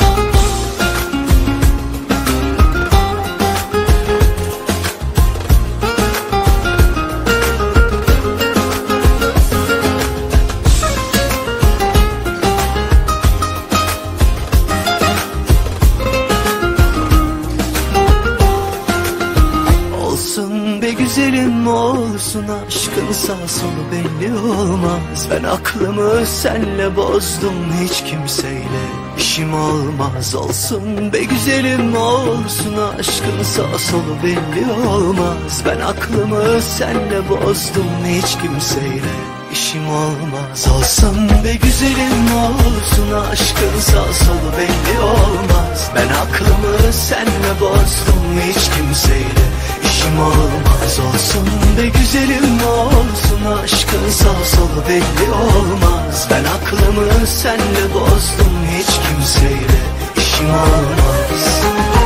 Güzelim olsun, aşkın sağ solu belli olmaz. Ben aklımı senle bozdum, hiç kimseyle işim olmaz. Olsun be güzelim olsun, aşkın sağ solu belli olmaz. Ben aklımı senle bozdum, hiç kimseyle işim olmaz. Olsun be güzelim olsun, aşkın sağ solu belli olmaz. Ben aklımı senle bozdum, hiç kimseyle işim olmaz. Olsun be güzelim olsun, aşkın sağ solu belli olmaz. Ben aklımı senle bozdum, hiç kimseyle işim olmaz.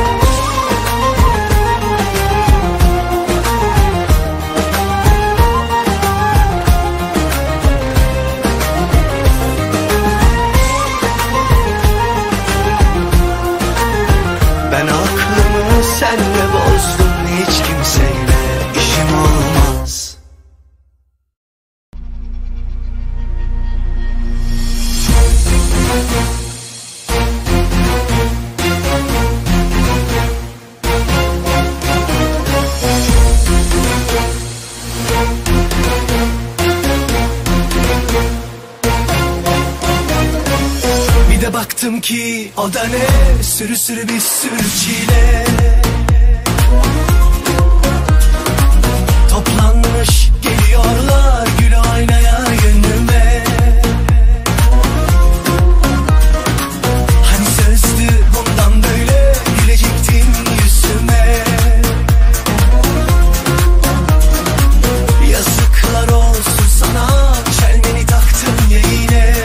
Ben aklımı senle bozdum, hiç kimseyle işim olmaz. Bir de baktım ki o da ne, sürü sürü bir sürü çile. Toplanmış geliyorlar gül oynaya gönlüme. Hani sözdü bundan böyle, gülecektin yüzüme. Yazıklar olsun sana, çelmeni taktın ya yine.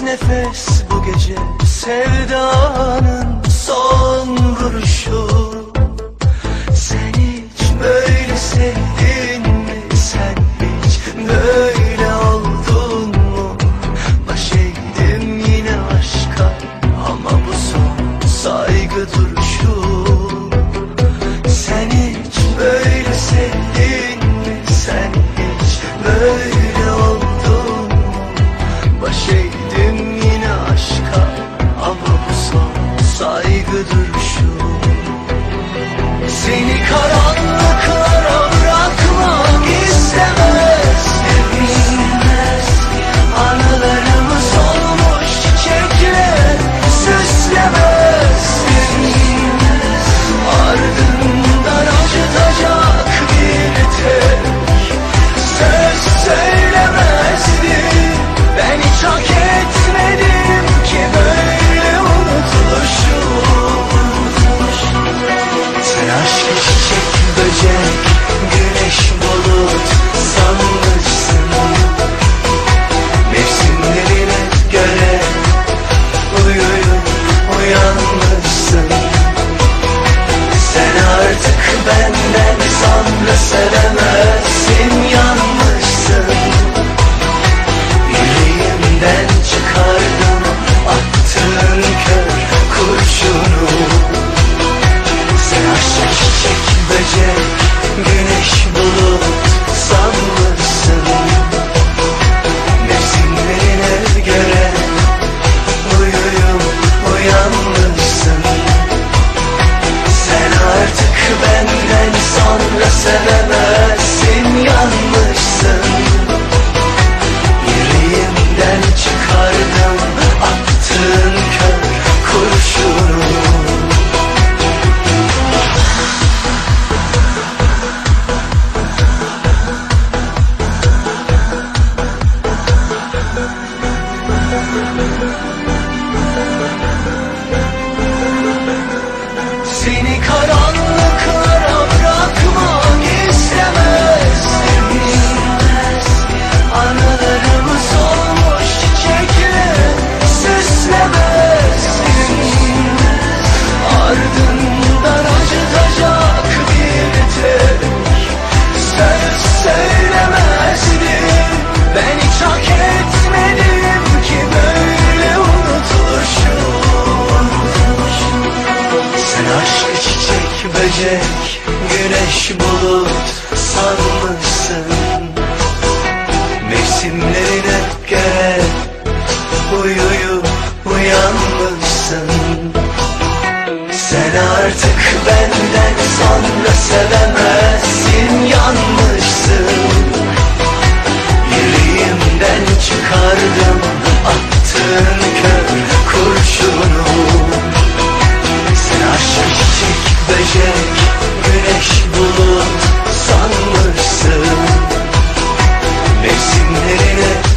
nefes bu gece sevdanın son vuruşu. Sen hiç böyle sevdin mi? Sen hiç böyle oldun mu? Baş eğdim yine aşka ama bu son saygı duruşu. Sen hiç böyle sevdin mi? Sen hiç böyle oldun mu? Baş eğdim yine aşka ama bu son saygı duruşu. Seni karanlıklara bırakmak istemez. Anılarımız olmuş çiçekler süslemez. Ardından acıtacak bir tek söz söylemezdim. Ben hiç hak etmedim ki böyle unutuluşu. Sen aşkı çiçek, böcek, güneş, bulut sanmışsın. Mevsimlerine göre uyuyup uyanmışsın. Sen artık benden sonra sevemezsin, yanmışsın. Yüreğimden çıkardım attığın kör kurşunu. Sen aşk, çiçek, böcek, güneş, bulut sanmışsın. Mevsimlerine göre uyuyup uyanmışsın. Sen artık benden sonra sevemezsin, yanmışsın. Yüreğimden çıkardım attığın kör kurşunu. Seni karanlıklara bırakmak istemezdim. Anılarımız olmuş çiçekler süslemezdim. Ardından acıtacak bir tek söz söylemezdim. Ben hiç hak etmedim ki böyle unutuluşu. Sen aşk, çiçek, böcek, güneş, bulut sanmışsın. Mevsimlerine göre uyuyup uyanmışsın. Sen artık benden sonra sevemezsin, yanmışsın. Yüreğimden çıkardım attığın kör kurşunu. Sen aşk, çiçek, böcek, güneş, bulut sanmışsın. Mevsimlerine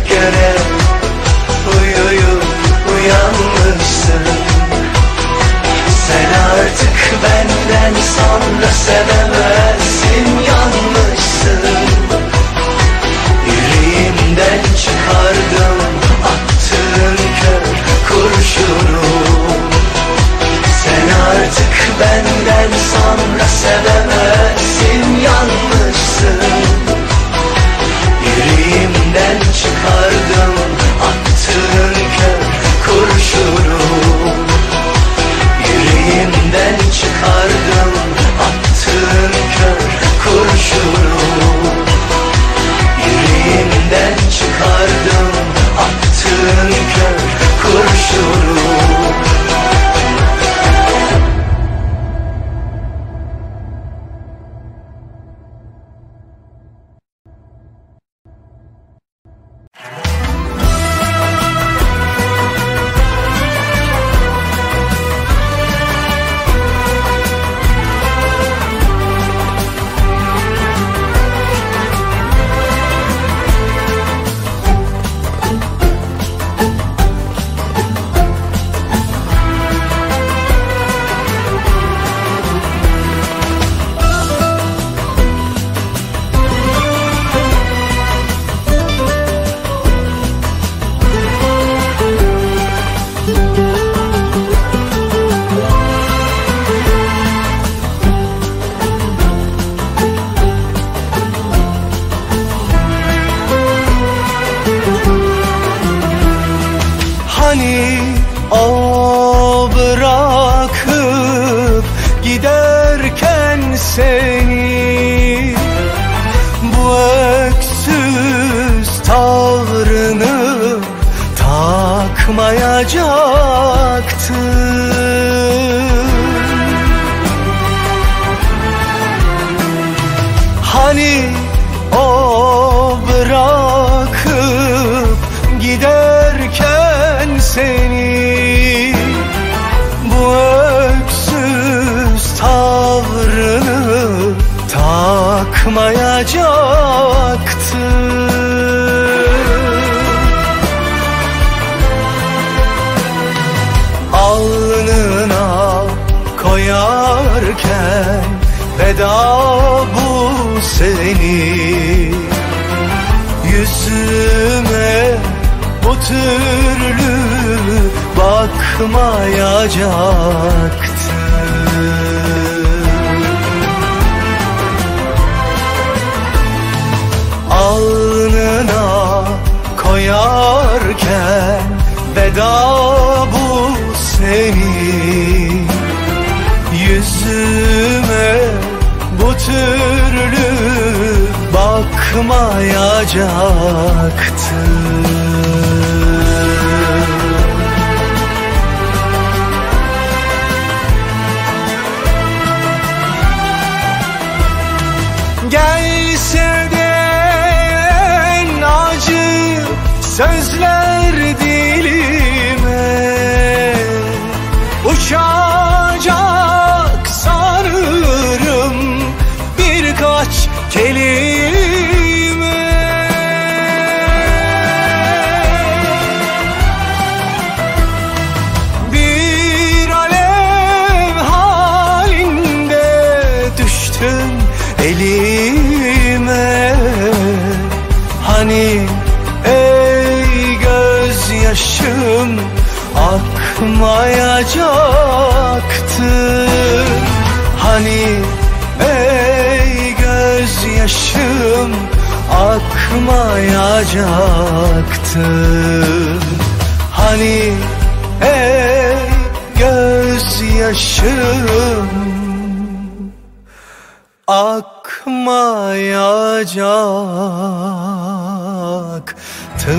tavrını takmayacaktın. Hani o bırakıp giderken seni, bu öksüz tavrını takmayacaktın. Alnına koyarken veda bu seni, yüzüme bu türlü bakmayacaktın. Alnına koyarken veda bu seni, yüzüme bu türlü bakmayacaktın. Gelse de en acı sözler dilime, uçacak sanırım birkaç kelime. Bir alev halinde düştün elime. Hani ey gözyaşım akmayacaktı. Hani ey gözyaşım akmayacaktı. Hani ey gözyaşım akmayacaktı.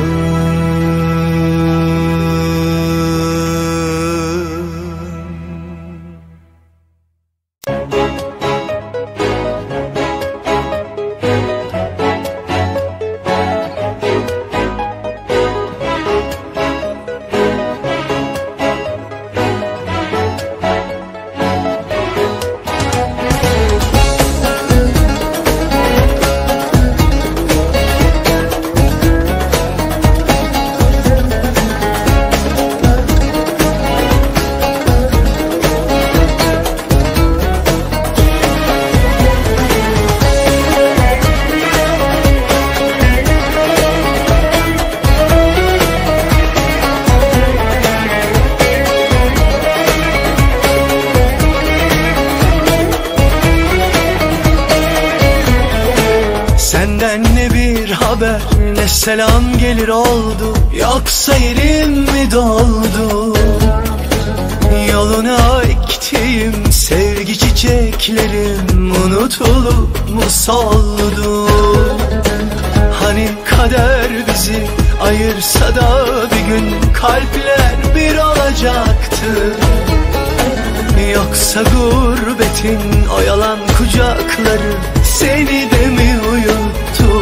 Ne selam gelir oldu, yoksa yerim mi doldu? Yoluna ektiğim sevgi çiçeklerim unutulup mu soldu? Hani kader bizi ayırsa da bir gün kalpler bir olacaktı. Yoksa gurbetin o yalan kucakları seni de mi uyuttu?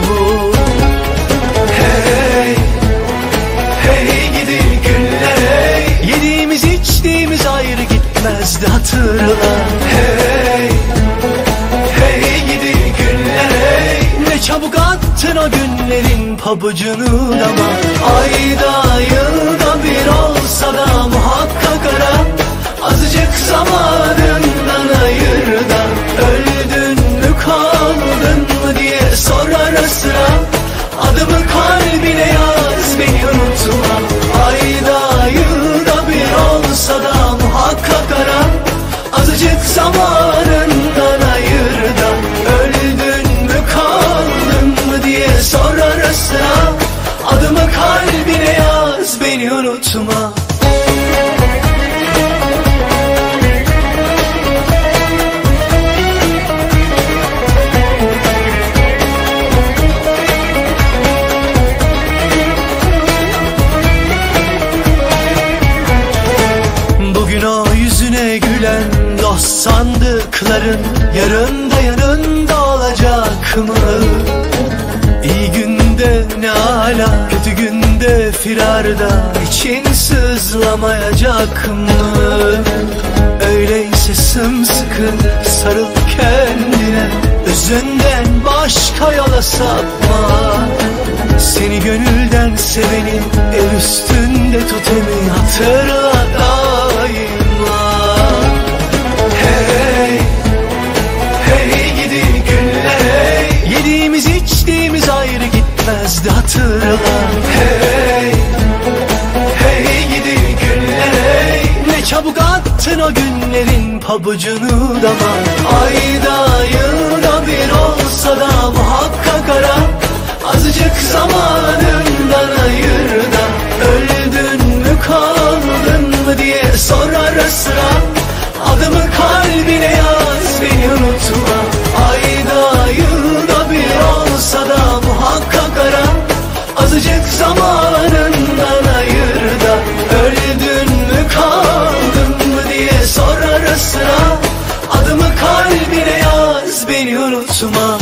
Hey, hey gidi günler hey. Yediğimiz içtiğimiz ayrı gitmezdi hatırla. Hey, hey gidi günler hey. Ne çabuk attın o günlerin pabucunu dama. Ayda yılda bir olsa da muhakkak ara. Azıcık zamanından ayır da öldün mü kaldın mı diye sor ara sıra. Adımı kalbine yaz beni unutma. Ayda yılda bir olsa da muhakkak ara. Azıcık zamanından ayır da öldün mü kaldın mı diye sor ara sıra. Adımı kalbine yaz beni unutma. Yarın da yanında olacak mı? İyi günde ne ala, kötü günde firarda için sızlamayacak mı? Öyleyse sımsıkı sarıl kendine, özünden başka yola sapma. Seni gönülden seveni, el üstünde totemi hatırla daima. Hey, hey gidi günler hey. Yediğimiz içtiğimiz ayrı gitmezdi hatırla. Hey, hey gidi günler hey. Ne çabuk attın o günlerin pabucunu dama. Ayda yılda bir olsa da muhakkak ara. Azıcık zamanından ayır da, öldün mü kaldın mı diye sor ara sıra. Adımı kalbine yaz, beni unutma. Ayda yılda bir olsa da muhakkak ara. Azıcık zamanından ayır da, öldün mü kaldın mı diye sor ara sıra. Adımı kalbine yaz, beni unutma.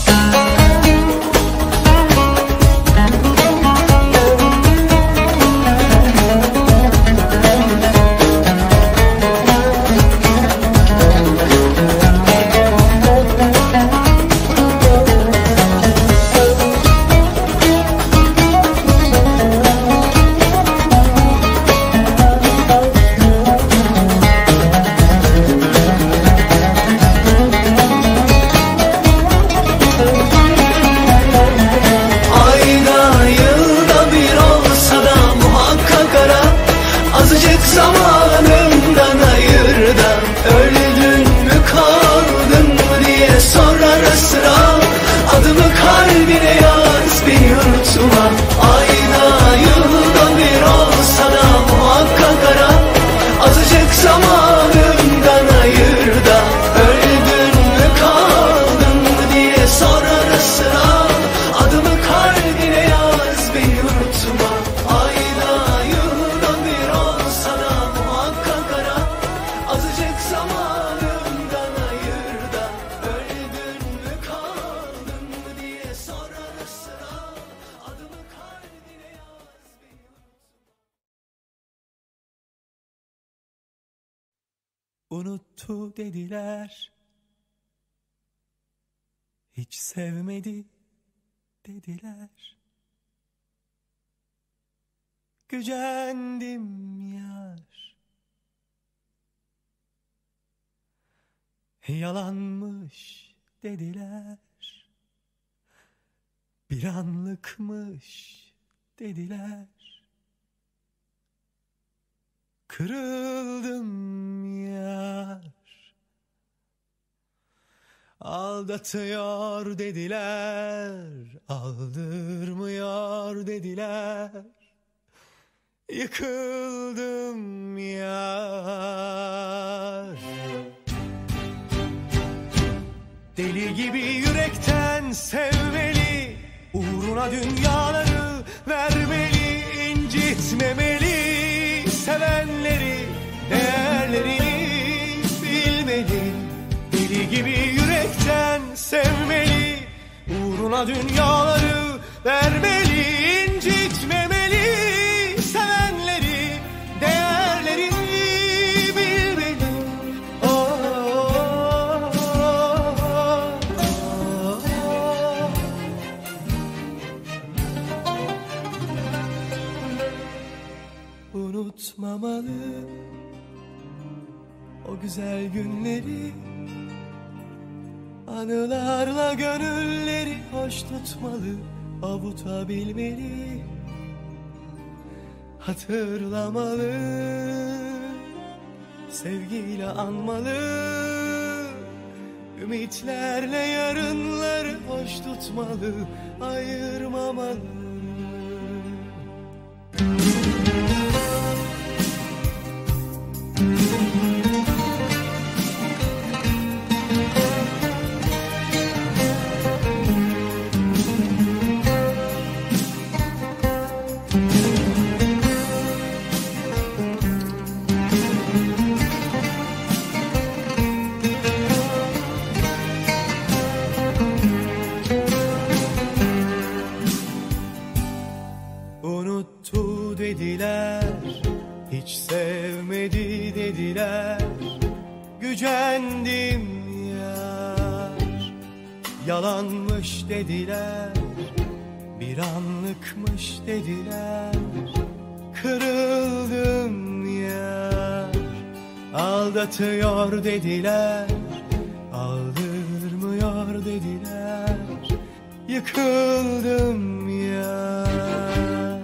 Unuttu dediler, hiç sevmedi dediler. Gücendim yar, yalanmış dediler. Bir anlıkmış dediler. Kırıldım yar, aldatıyor dediler, aldırmıyor dediler. Yıkıldım yar. Deli gibi yürekten sevmeli, uğruna dünyaları vermeli, incitmemeli. Sevenleri, değerlerini bilmeli. Deli gibi yürekten sevmeli, uğruna dünyaları vermeli, incitmemeli. Sevenleri, değerlerini bilmeli. Oh, oh, oh, oh. Unutmamalı o güzel günleri, anılarla gönülleri hoş tutmalı, avutabilmeli, hatırlamalı, sevgiyle anmalı, ümitlerle yarınları hoş tutmalı, ayırmamalı. unuttu dediler, hiç sevmedi dediler. Gücendim yar, yalanmış dediler, bir anlıkmış dediler. Kırıldım yar, aldatıyor dediler, aldırmıyor dediler. Yıkıldım yar.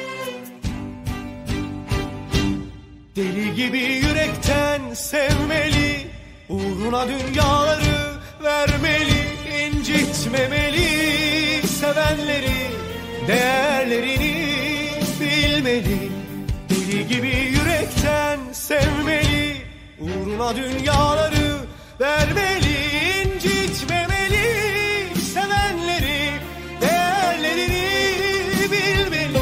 Deli gibi yürekten sevmeli, uğruna dünyaları vermeli, incitmemeli. Sevenleri değerlerini bilmeli. Deli gibi yürekten sevmeli, uğruna dünyaları vermeli, incitmemeli. Sevenleri değerlerini bilmeli.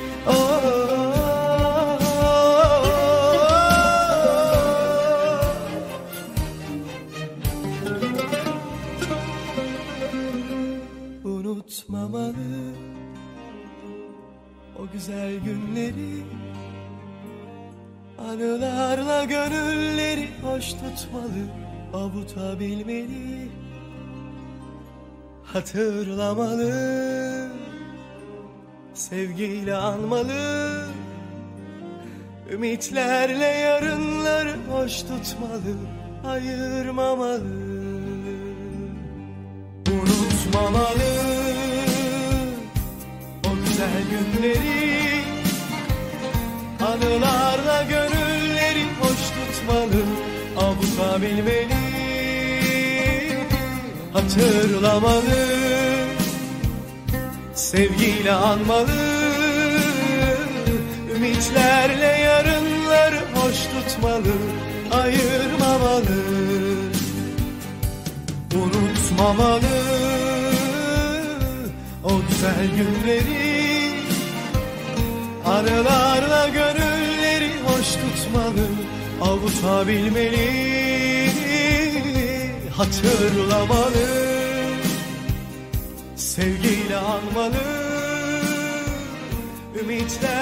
Unutmamalı o güzel günleri, anılarla gönülleri hoş tutmalı, avutabilmeli, hatırlamalı, sevgiyle anmalı, ümitlerle yarınları hoş tutmalı, ayırmamalı. Unutmamalı o güzel günleri, anılarla gönülleri hoş tutmalı, avutabilmeli, hatırlamalı, sevgiyle anmalı, ümitlerle yarınları hoş tutmalı, ayırmamalı. Unutmamalı o güzel günleri, anılarla gönülleri hoş tutmalı, avutabilmeli, hatırlamalı, sevgiyle anmalı, ümitler